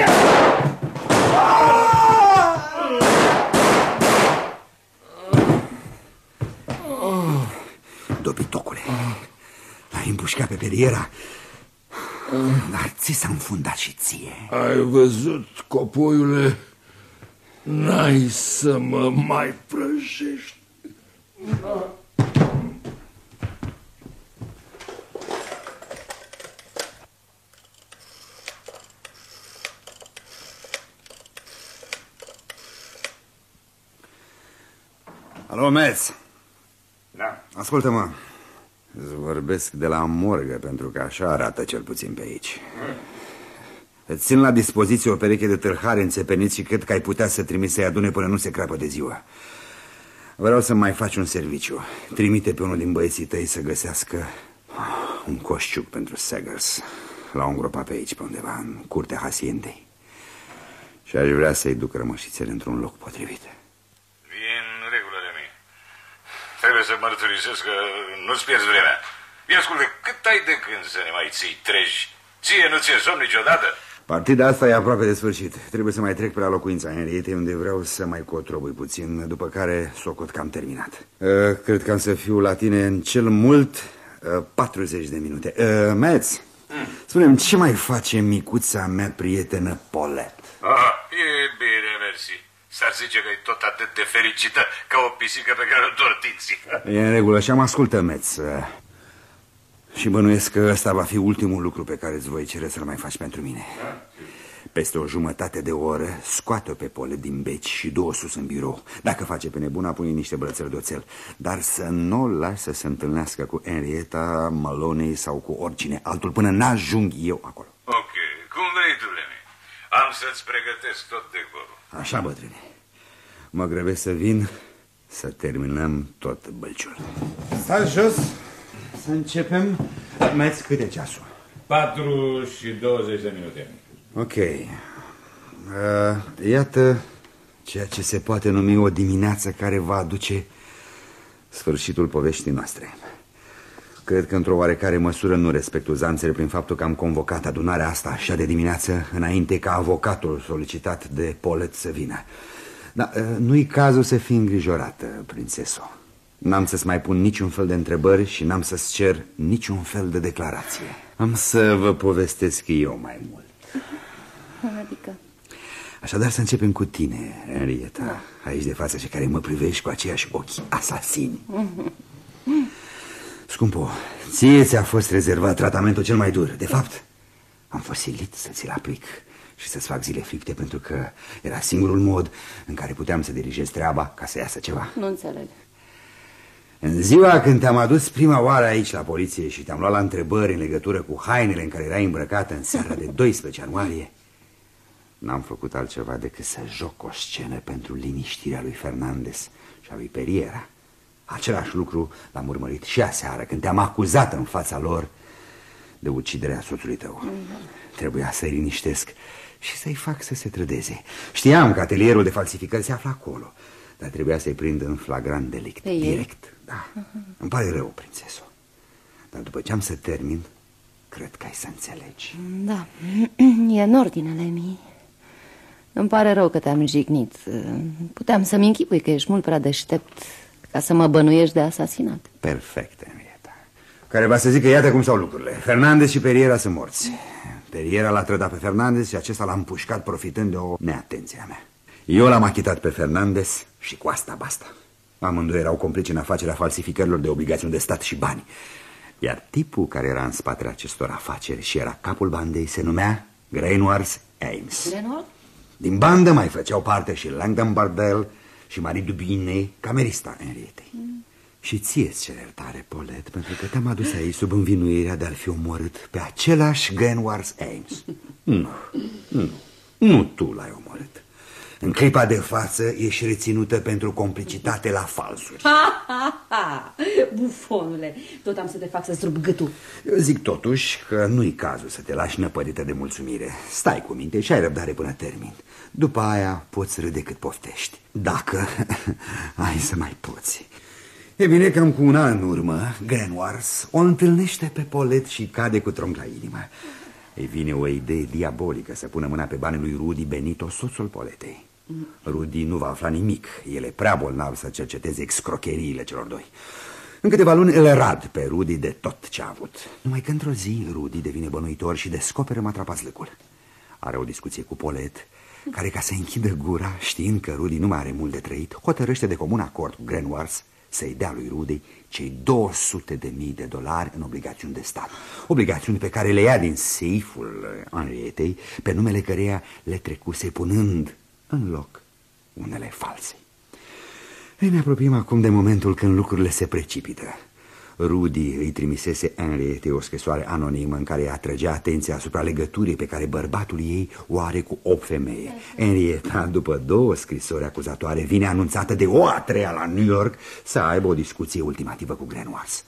Dobitocule, l-ai împușcat pe Periera, dar ți s-a înfundat și ție. Ai văzut, copoiule? N-ai să mă mai prăjești. Alo, Metz. Da. Ascultă-mă, îți vorbesc de la morgă, pentru că așa arată cel puțin pe aici. Îți țin la dispoziție o pereche de tâlhari înțepeniți și cred că ai putea să trimiți să-i adune până nu se crapă de ziua. Vreau să mai faci un serviciu. Trimite pe unul din băieții tăi să găsească un coșciuc pentru Seghers. L-au îngropat pe aici, pe undeva, în curtea Haciendei. Și aș vrea să-i duc rămășițele într-un loc potrivit. E în regulă, Remi. Trebuie să mărturisesc că nu-ți pierzi vremea. Bine, ascultă, cât ai de când să ne mai ții treji? Ție nu ți-e somn niciodată? Partida asta e aproape de sfârșit. Trebuie să mai trec pe la locuința Henrietei, unde vreau să mai cotrobui puțin, după care socot că am terminat. Cred că am să fiu la tine în cel mult 40 de minute. Metz, spune-mi, ce mai face micuța mea prietenă Paulette? E bine, mersi. S-ar zice că e tot atât de fericită ca o pisică pe care o dor dinții. E în regulă și am ascultă, Metz. Și bănuiesc că ăsta va fi ultimul lucru pe care îți voi cere să-l mai faci pentru mine. Peste o jumătate de oră scoate-o pe Paulette din beci și du-o sus în birou. Dacă face pe nebuna, pune niște brățări de oțel. Dar să nu o lași să se întâlnească cu Henrietta, Maloney sau cu oricine altul până n-ajung eu acolo. Ok, cum vrei tu, Remi. Am să-ți pregătesc tot decorul. Așa, bătrâne. Mă grăbesc să vin să terminăm tot bălciul. Stați jos, să începem. Metz, cât e ceasul? 4 și 20 de minute. Ok. Iată ceea ce se poate numi o dimineață care va aduce sfârșitul poveștii noastre. Cred că într-o oarecare măsură nu respect uzanțele prin faptul că am convocat adunarea asta așa de dimineață, înainte ca avocatul solicitat de Paulette să vină. Dar nu-i cazul să fii îngrijorată, prințeso. N-am să-ți mai pun niciun fel de întrebări și n-am să-ți cer niciun fel de declarație. Am să vă povestesc eu mai mult. Adică? Așadar să începem cu tine, Henrietta, aici de față și care mă privești cu aceiași ochi asasini. Scumpo, ție ți-a fost rezervat tratamentul cel mai dur. De fapt, am fost silit să ți-l aplic și să-ți fac zile fripte, pentru că era singurul mod în care puteam să dirigez treaba ca să iasă ceva. Nu înțeleg. În ziua când te-am adus prima oară aici la poliție și te-am luat la întrebări în legătură cu hainele în care erai îmbrăcată în seara de 12 ianuarie, n-am făcut altceva decât să joc o scenă pentru liniștirea lui Fernandez și a lui Periera. Același lucru l-am urmărit și aseară, când te-am acuzat în fața lor de uciderea soțului tău. Trebuia să-i liniștesc și să-i fac să se trădeze. Știam că atelierul de falsificări se află acolo, dar trebuia să-i prind în flagrant delict. Direct, da. Îmi pare rău, prințeso, dar după ce am să termin, cred că ai să înțelegi. Da, e în ordine, Lemmy. Îmi pare rău că te-am jignit. Puteam să-mi închipui că ești mult prea deștept ca să mă bănuiești de asasinat. Perfect, Henrietta. Care va să zică, iată cum stau lucrurile. Fernandez și Periera sunt morți. Periera l-a trădat pe Fernandez și acesta l-a împușcat profitând de o neatenție a mea. Eu l-am achitat pe Fernandez și cu asta basta. Amândoi erau complici în afacerea falsificărilor de obligațiuni de stat și bani. Iar tipul care era în spatele acestor afaceri și era capul bandei se numea Grainwars Ames. Din bandă mai făceau parte și Langdon Bardell și Marie Dubine, camerista Henrietei. Și ție-ți cer iertare, Paulette, pentru că te-am adus aici sub învinuirea de a-l fi omorât pe același Grainwars Ames. Nu tu l-ai omorât. În clipa de față ești reținută pentru complicitate la falsuri. Bufonule, tot am să te fac să-ți rup gâtul. Eu zic totuși că nu-i cazul să te lași năpădită de mulțumire. Stai cu minte și ai răbdare până termin. După aia poți râde cât poftești. Dacă ai să mai poți. E bine, cam cu un an în urmă, Grainwars o întâlnește pe Paulette și cade cu tronc la inimă. Îi vine o idee diabolică să pună mâna pe banii lui Rudy Benito, soțul Paulettei. Rudy nu va afla nimic. El e prea bolnav să cerceteze excrocheriile celor doi. În câteva luni îl rad pe Rudy de tot ce a avut. Numai că într-o zi Rudy devine bănuitor și descoperă matrapazlăcul. Are o discuție cu Paulette, care, ca să închidă gura, știind că Rudy nu mai are mult de trăit, hotărăște de comun acord cu Grainwars să-i dea lui Rudy cei $200.000 în obligațiuni de stat. Obligațiuni pe care le ia din seiful Henrietei, pe numele căreia le trecuse, punând în loc unele false. Ei, ne apropiem acum de momentul când lucrurile se precipită. Rudy îi trimisese Henrietei o scrisoare anonimă în care îi atrăgea atenția asupra legăturii pe care bărbatul ei o are cu 8 femei. Henrieta, după 2 scrisori acuzatoare, vine anunțată de o a treia la New York să aibă o discuție ultimativă cu Grainwars.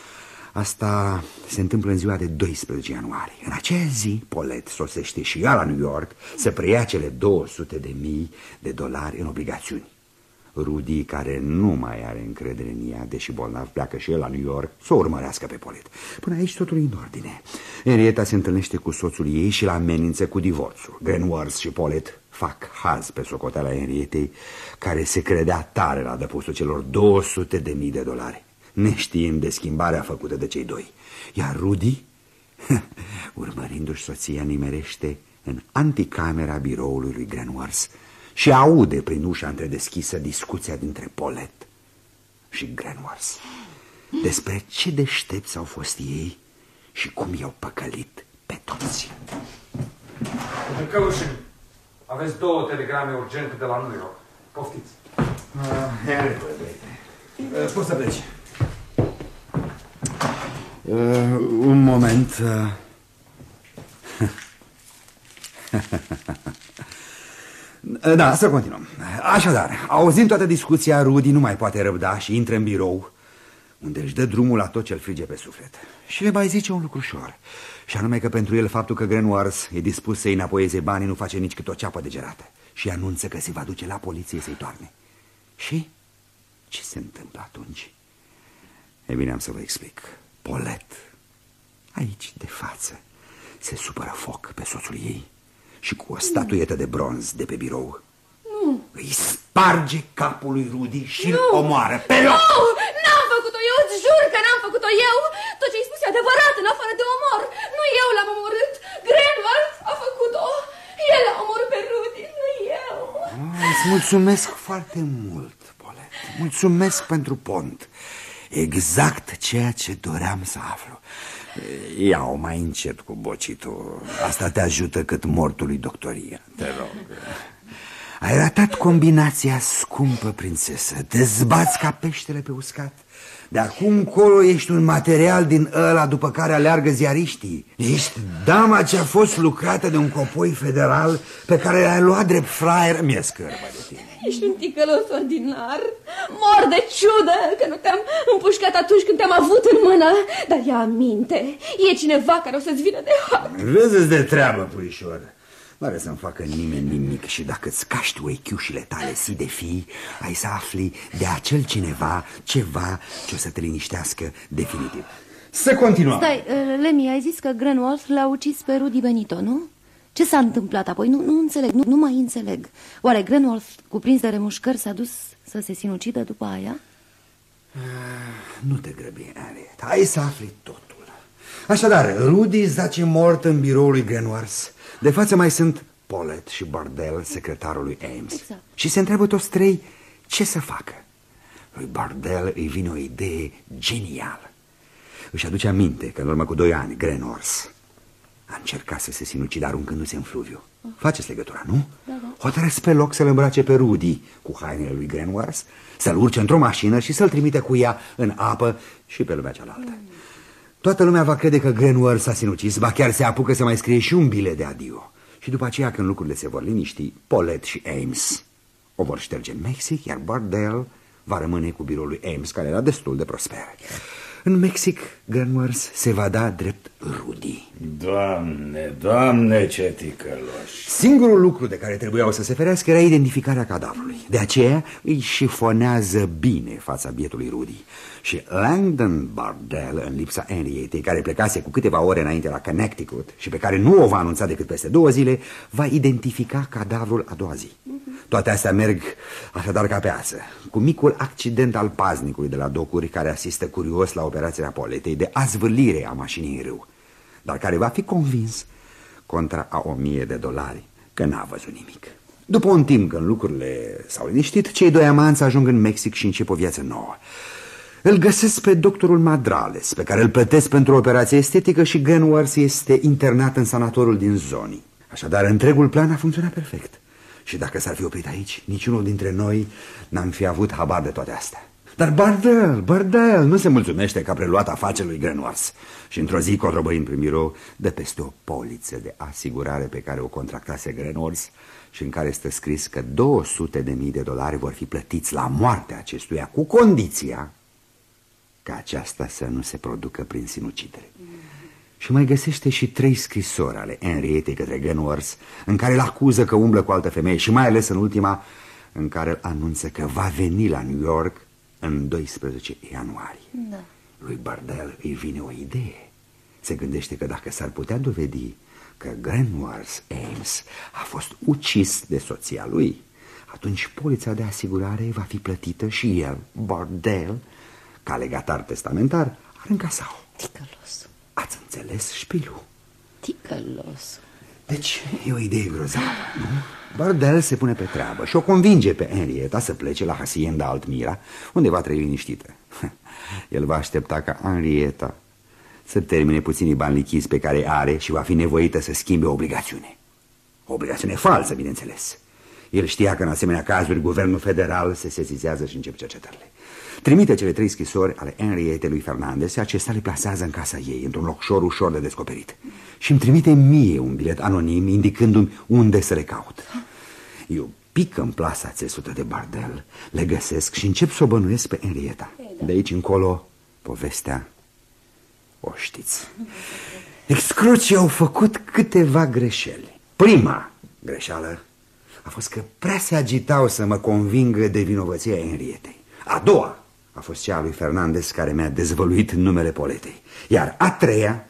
Asta se întâmplă în ziua de 12 ianuarie. În aceea zi, Paulette sosește și ea la New York să preia cele $200.000 în obligațiuni. Rudy, care nu mai are încredere în ea, deși bolnav, pleacă și el la New York să o urmărească pe Paulette. Până aici totul e în ordine. Henrietta se întâlnește cu soțul ei și la amenință cu divorțul. Grainwars și Paulette fac haz pe socoteala Henrietei, care se credea tare la adăpostul celor $200.000, neștiind de schimbarea făcută de cei doi. Iar Rudy, urmărindu-și soția, nimerește în anticamera biroului lui Grainwars și aude prin ușa întredeschisă discuția dintre Paulette și Grainwars despre ce deștepți au fost ei și cum i-au păcălit pe toți. Căușin, aveți 2 telegrame urgente de la New York. Poftiți. Poți să pleci. Un moment. Da, să continuăm. Așadar, auzind toată discuția, Rudy nu mai poate răbda și intră în birou, unde își dă drumul la tot ce-l frige pe suflet. Și le mai zice un lucru ușor, și anume că pentru el faptul că Grainwars e dispus să-i înapoieze banii nu face nici cât o ceapă de gerată. Și anunță că se va duce la poliție să-i toarne. Și ce se întâmplă atunci? E bine, am să vă explic. Paulette, aici de față, se supără foc pe soțul ei și cu o statuetă de bronz de pe birou îi sparge capul lui Rudy și îl omoară pe loc. Nu! N-am făcut-o, eu îți jur că n-am făcut-o eu. Tot ce ai spus e adevărat, în afară de omor. Nu eu l-am omorât, Grainwars a făcut-o. El a omorât pe Rudy, nu eu. Îți mulțumesc foarte mult, Paulette. Mulțumesc pentru pont. Exact ceea ce doream să aflu. Ia-o mai încet cu bocitul. Asta te ajută cât mortului doctoria. Te rog. Ai ratat combinația, scumpă prințesă. Te zbați ca peștele pe uscat. De acum încolo ești un material din ăla după care aleargă ziariștii. Ești dama ce a fost lucrată de un copoi federal pe care l-ai luat drept fraier. Mi-e scârbă de tine. Ești un ticălos ordinar. Mor de ciudă că nu te-am împușcat atunci când te-am avut în mână. Dar ia aminte, e cineva care o să-ți vină de hat. Vezi-ți de treabă, puișor. Nu are să-mi facă nimeni nimic și dacă îți caști oechiușile tale zi de fi, ai să afli de acel cineva ceva ce o să te liniștească definitiv. Să continuăm. Stai, Lemmy, ai zis că Grainwars l-a ucis pe Rudy Benito, nu? Ce s-a întâmplat apoi? Nu înțeleg, nu mai înțeleg. Oare Grainwars, cuprins de remușcări, s-a dus să se sinucidă după aia? Nu te grăbi, Henriette. Hai să afli totul. Așadar, Rudy zace mort în biroul lui Grainwars. De față mai sunt Paulette și Bardell, secretarul lui Ames. Exact. Și se întreabă toți trei ce să facă. Lui Bardell îi vine o idee genială. Își aduce aminte că în urmă cu 2 ani Grenors a încercat să se sinucidă aruncându-se în fluviu. Faceți legătura, nu? Da. Hotărăsc pe loc să-l îmbrace pe Rudy cu hainele lui Grenors, să-l urce într-o mașină și să-l trimite cu ea în apă și pe lumea cealaltă. Toată lumea va crede că Grenors s-a sinucis, ba chiar se apucă să mai scrie și un bilet de adio. Și după aceea, când lucrurile se vor liniști, Paulette și Ames o vor șterge în Mexic, iar Bardell va rămâne cu biroul lui Ames, care era destul de prosper. În Mexic, Grenors se va da drept Rudy. Doamne, ce ticăloși! Singurul lucru de care trebuiau să se ferească era identificarea cadavrului. De aceea îi șifonează bine fața bietului Rudy. Și Langdon Bardell, în lipsa Henrietei, care plecase cu câteva ore înainte la Connecticut și pe care nu o va anunța decât peste 2 zile, va identifica cadavrul a doua zi. Toate astea merg așadar ca pe ață, cu micul accident al paznicului de la docuri, care asistă curios la operația Pauletei de azvârlire a mașinii în râu, dar care va fi convins contra a $1000 că n-a văzut nimic. După un timp, când lucrurile s-au liniștit, cei 2 amanți ajung în Mexic și încep o viață nouă. Îl găsesc pe doctorul Madrales, pe care îl plătesc pentru o operație estetică, și Grenors este internat în sanatorul din Zoni. Așadar, întregul plan a funcționat perfect. Și dacă s-ar fi oprit aici, niciunul dintre noi n-am fi avut habar de toate astea. Dar Bardell nu se mulțumește că a preluat afacerea lui Grenors și într-o zi, cotrobăind prin birou, dă peste o poliță de asigurare pe care o contractase Grenors și în care stă scris că $200.000 vor fi plătiți la moartea acestuia, cu condiția ca aceasta să nu se producă prin sinucidere. Și mai găsește și 3 scrisori ale Henrietei către Grenors, în care îl acuză că umblă cu altă femeie, și mai ales în ultima, în care îl anunță că va veni la New York în 12 ianuarie. Da. Lui Bardell îi vine o idee. Se gândește că dacă s-ar putea dovedi că Grenors Ames a fost ucis de soția lui, atunci polița de asigurare va fi plătită și el, Bardell, ca legatar testamentar, ar încasa-o. Ticălos. Ați înțeles șpilul? Ticălos. Deci e o idee grozavă, nu? Bardell se pune pe treabă și o convinge pe Henrietta să plece la Hacienda Altmira, unde va trăi liniștită. El va aștepta ca Henrietta să termine puținii bani lichizi pe care are și va fi nevoită să schimbe o obligațiune. O obligațiune falsă, bineînțeles. El știa că în asemenea cazuri guvernul federal se sesizează și începe cercetările. Trimite cele 3 scrisori ale Henrietei lui Fernandez și acesta le plasează în casa ei, într-un locșor ușor de descoperit. Și îmi trimite mie un bilet anonim indicându-mi unde să le caut. Eu pic în plasa țesută de Bardell, le găsesc și încep să o bănuiesc pe Henrietta. De aici încolo, povestea o știți. Excrucii au făcut câteva greșeli. Prima greșeală a fost că prea se agitau să mă convingă de vinovăția Henrietei. A doua a fost cea a lui Fernandez, care mi-a dezvăluit numele Pauletei. Iar a treia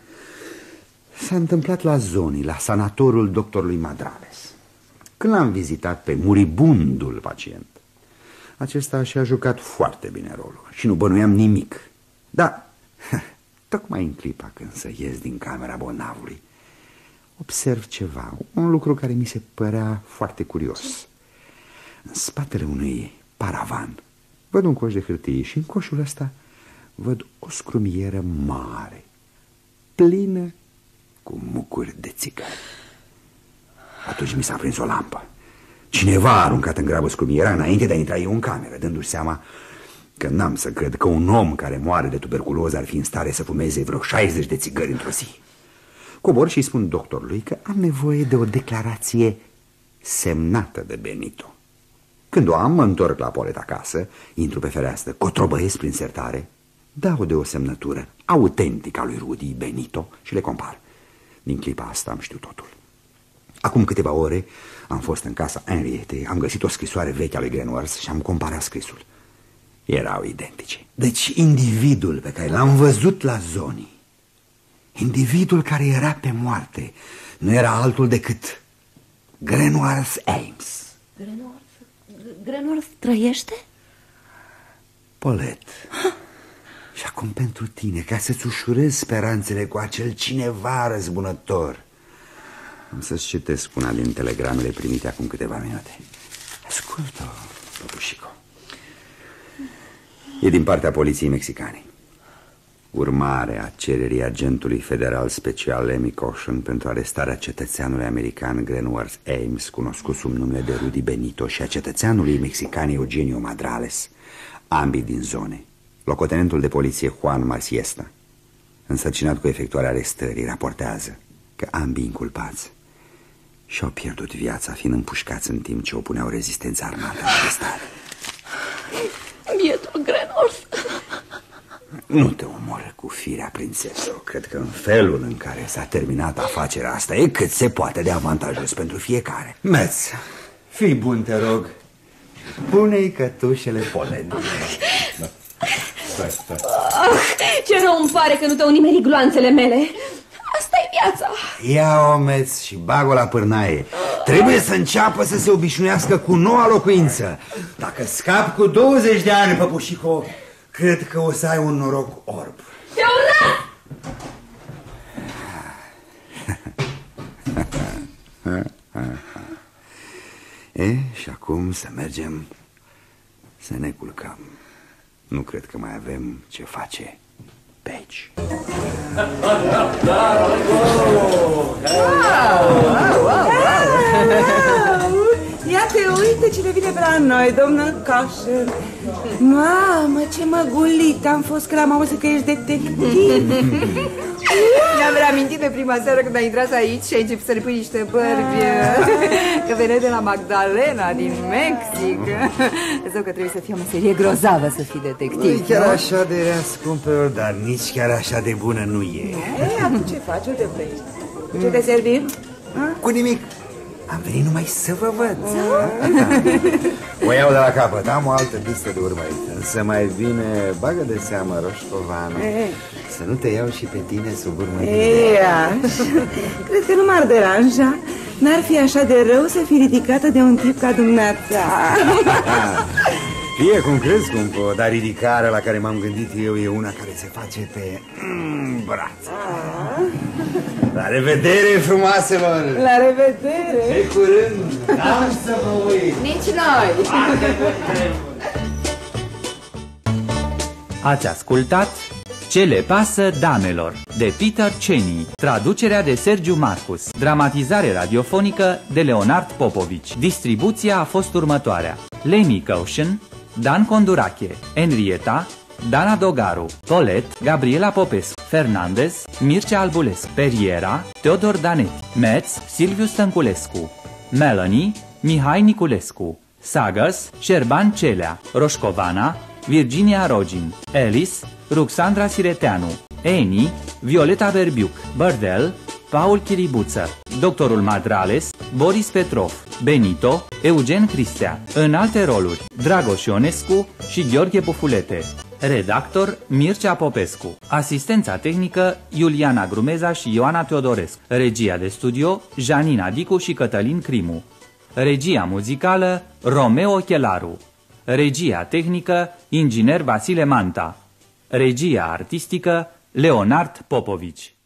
s-a întâmplat la Zoni, la sanatorul doctorului Madrales. Când l-am vizitat pe muribundul pacient, acesta și-a jucat foarte bine rolul și nu bănuiam nimic. Dar, tocmai în clipa când să ies din camera bolnavului, observ ceva, un lucru care mi se părea foarte curios. În spatele unui paravan văd un coș de hârtie și în coșul ăsta văd o scrumieră mare, plină cu mucuri de țigări. Atunci mi s-a prins o lampă. Cineva a aruncat în grabă scrumiera înainte de a intra eu în cameră, dându-și seama că n-am să cred că un om care moare de tuberculoză ar fi în stare să fumeze vreo 60 de țigări într-o zi. Cobor și îi spun doctorului că am nevoie de o declarație semnată de Benito. Când o am, mă întorc la Paulette acasă, intru pe fereastră, cotrobăiesc prin sertare, dau de o semnătură autentică a lui Rudy Benito și le compar. Din clipa asta am știut totul. Acum câteva ore am fost în casa Henrietei, am găsit o scrisoare veche a lui Grenors și am comparat scrisul. Erau identice. Deci individul pe care l-am văzut la Zoni, individul care era pe moarte, nu era altul decât Grenors Ames. Grenors trăiește? Paulette, și acum pentru tine, ca să-ți ușurezi speranțele cu acel cineva răzbunător, Am să-ți citesc una din telegramele primite acum câteva minute. Ascultă, păpușico. E din partea poliției mexicane. Urmare a cererii agentului federal special Lemmy Caution pentru arestarea cetățeanului american Glenworth Ames, cunoscut sub numele de Rudy Benito, și a cetățeanului mexican Eugenio Madrales, ambii din zone, locotenentul de poliție Juan Marciesta, însărcinat cu efectuarea arestării, raportează că ambii inculpați și-au pierdut viața fiind împușcați în timp ce opuneau rezistența armată în arestare. Bietul Glenworth. Nu te omoră cu firea, prințesă. Cred că în felul în care s-a terminat afacerea asta e cât se poate de avantajos pentru fiecare. Metz, fii bun, te rog. Pune-i cătușele polene. Stai. Ce rău îmi pare că nu te-au nimerit gloanțele mele. Asta e viața. Ia-o, Metz, și bag-o la pârnaie. Trebuie să înceapă să se obișnuiască cu noua locuință. Dacă scap cu 20 de ani, păpușico, cred că o să ai un noroc orb. Ce urât! Și acum să mergem să ne culcăm. Nu cred că mai avem ce face pe aici. Ia te uite cine vine pe la noi, domnul Caution. Mamă, ce măgulit am fost că l-am auzit că ești detectiv. Mi-am reamintit de prima seară când ai intrat aici și ai început să le pui niște bărbi. Că veneai de la Magdalena, din Mexic. Zău că trebuie să fie o meserie grozavă să fii detectiv. Nu e chiar așa de rea, scumpelor, dar nici chiar așa de bună nu e. Ei, acum ce faci? Unde pleci? Cu ce te servim? Cu nimic. Am venit numai să vă văd. O iau de la capăt, am o altă pistă de urmărit. Însă mai bine bagă de seamă, Roșcovanu, să nu te iau și pe tine sub urmărire. Cred că nu m-ar deranja. N-ar fi așa de rău să fii ridicată de un tip ca dumneata. Fie cum crezi, scumpo, dar ridicarea la care m-am gândit eu e una care se face pe braț. La revedere, frumoaselor! La revedere! De curând! Dansă, vă uit! Nici noi! Ați ascultat Ce le pasă damelor, de Peter Cheney, traducerea de Sergiu Marcus, dramatizare radiofonică de Leonard Popovici. Distribuția a fost următoarea: Lemmy Caution, Dan Condurache, Henrietta, Dana Dogaru, Tolet, Gabriela Popescu, Fernandez, Mircea Albulescu, Periera, Teodor Danetti, Metz, Silviu Stănculescu, Melanie, Mihai Niculescu, Sagas, Șerban Celea, Roșcovana, Virginia Rogin, Alice, Ruxandra Sireteanu, Eni, Violeta Berbiuc, Bărdel, Paul Chiribuță, Doctorul Madrales, Boris Petrov, Benito, Eugen Cristea. În alte roluri, Dragoș Ionescu și Gheorghe Pufulete. Redactor Mircea Popescu. Asistența tehnică Iuliana Grumeza și Ioana Teodorescu. Regia de studio Janina Dicu și Cătălin Crimu. Regia muzicală Romeo Chelaru. Regia tehnică Inginer Vasile Manta. Regia artistică Leonard Popovici.